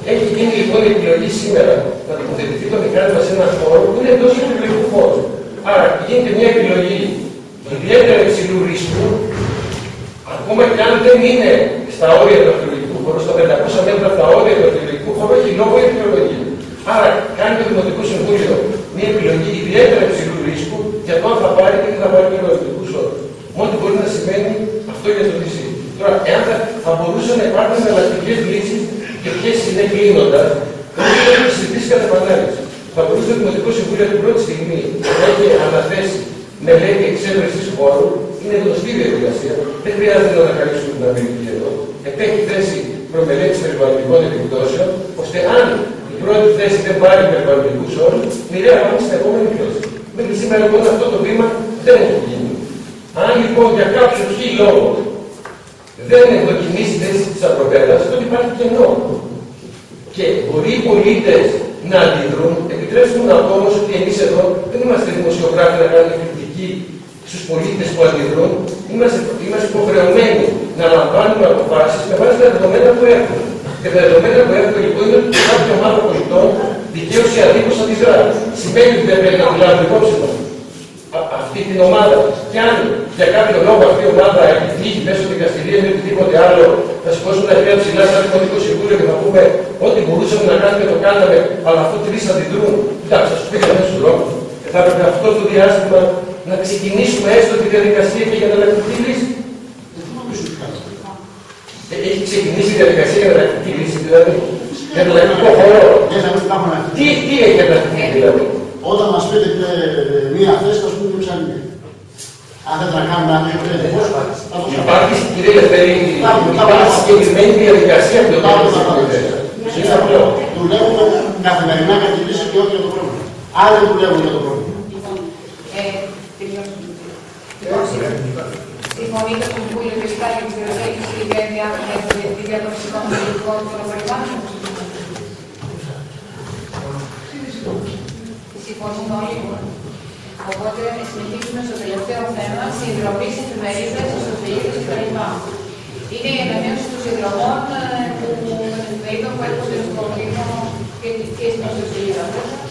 [SPEAKER 6] Έχει γίνει λοιπόν η επιλογή σήμερα να τοποθετηθεί το μηχάνημα σε έναν χώρο που είναι εντός του εκλογικού χώρου. Άρα γίνεται μια επιλογή ιδιαίτερα υψηλού ρίσκου, ακόμα και αν δεν είναι στα όρια του αρχαιολογικού χώρου, στα 500 μέτρα από τα όρια του αρχαιολογικού χώρου, έχει λόγο η επιλογή. Άρα κάνει το Δημοτικό Συμβούλιο μια επιλογή ιδιαίτερα υψηλού ρίσκου για το αν θα πάρει ή δεν θα πάρει περιοριστικού όρου. Μόνο μπορεί να σημαίνει αυτό για το νησί. Τώρα, εάν θα μπορούσαν να υπάρχουν εναλλακτικές λύσεις και ποιες είναι κλείνοντας, δεν θα έχει συζητήσει κατά επανάληψη. Θα μπορούσε το Δημοτικό Συμβούλιο την πρώτη στιγμή να έχει αναθέσει μελέτη εξέβρεσης χώρου, είναι γνωστή διαδικασία, δεν χρειάζεται να ανακαλύψουμε την Αμερική εδώ. Επέχει θέση προμελέτης περιβαλλοντικών επιπτώσεων, ώστε αν η πρώτη θέση δεν πάρει περιβαλλοντικούς όρους, μοιραία πάμε στην επόμενη θέση. Μέχρι σήμερα λοιπόν αυτό το βήμα δεν έχει γίνει. Αν λοιπόν για κάποιο χι λόγο δεν ευδοκιμήσει η θέση της Ακροβέλλας, τότε υπάρχει κενό. Και μπορεί οι πολίτες να αντιδρούν. Επιτρέψτε μου να πω όμως ότι εμείς εδώ δεν είμαστε δημοσιογράφοι να κάνουμε κριτική στους πολίτες που αντιδρούν. Είμαστε υποχρεωμένοι να λαμβάνουμε αποφάσεις με βάση τα δεδομένα που έχουμε. Και τα δεδομένα που έχουμε λοιπόν είναι ότι κάποια ομάδα πολιτών δικαίως ή αδίκως αντιδρά. Σημαίνει ότι δεν πρέπει να μιλάμε υπόψη μας αυτή την ομάδα. Και αν για κάποιο λόγο αυτή η ομάδα επιτύχει μέσω δικαστηρία ή οτιδήποτε άλλο, θα σηκώσουμε τα χέρια ψηλά σαν Δημοτικό Συμβούλιο και θα πούμε ό,τι μπορούσαμε να κάνουμε το κάναμε, αλλά αυτό τρεις αντιδρούν. Εντάξει, θα σου πει κανένα του λόγου. Και θα έπρεπε αυτό το διάστημα να ξεκινήσουμε έστω τη διαδικασία και για την εναλλακτική λύση. Έχει ξεκινήσει η διαδικασία για την εναλλακτική λύση, δηλαδή. Για τον εναλλακτικό χώρο. Τι έχει εναλλακτική δηλαδή.
[SPEAKER 7] Όταν μας πείτε μία θέση, θα σου πούμε ποιος άλλη. Αν δεν θα κάνουμε ένα τέτοιο
[SPEAKER 6] υπάρχει, κύριε Λευτέρη, υπάρχει συγκεκριμένη διαδικασία που το
[SPEAKER 7] είναι απλό. Δουλεύουμε καθημερινά για τη λύση και όχι για το πρόβλημα. Άλλοι δουλεύουν για το πρόβλημα.
[SPEAKER 1] Συμφωνεί το Συμβούλιο φυσικά για τη προσέγγιση για τη διατροφή των πολιτικών προπεριβάλλοντων. Συμφωνούν όλοι. Οπότε συνεχίζουμε στο τελευταίο θέμα, συνδρομή σε εφημερίδες, ιστοσελίδες κτλ. Είναι η ανανέωση των συνδρομών των εφημερίδων που έρχονται στο Δήμο και στην ιστοσελίδα.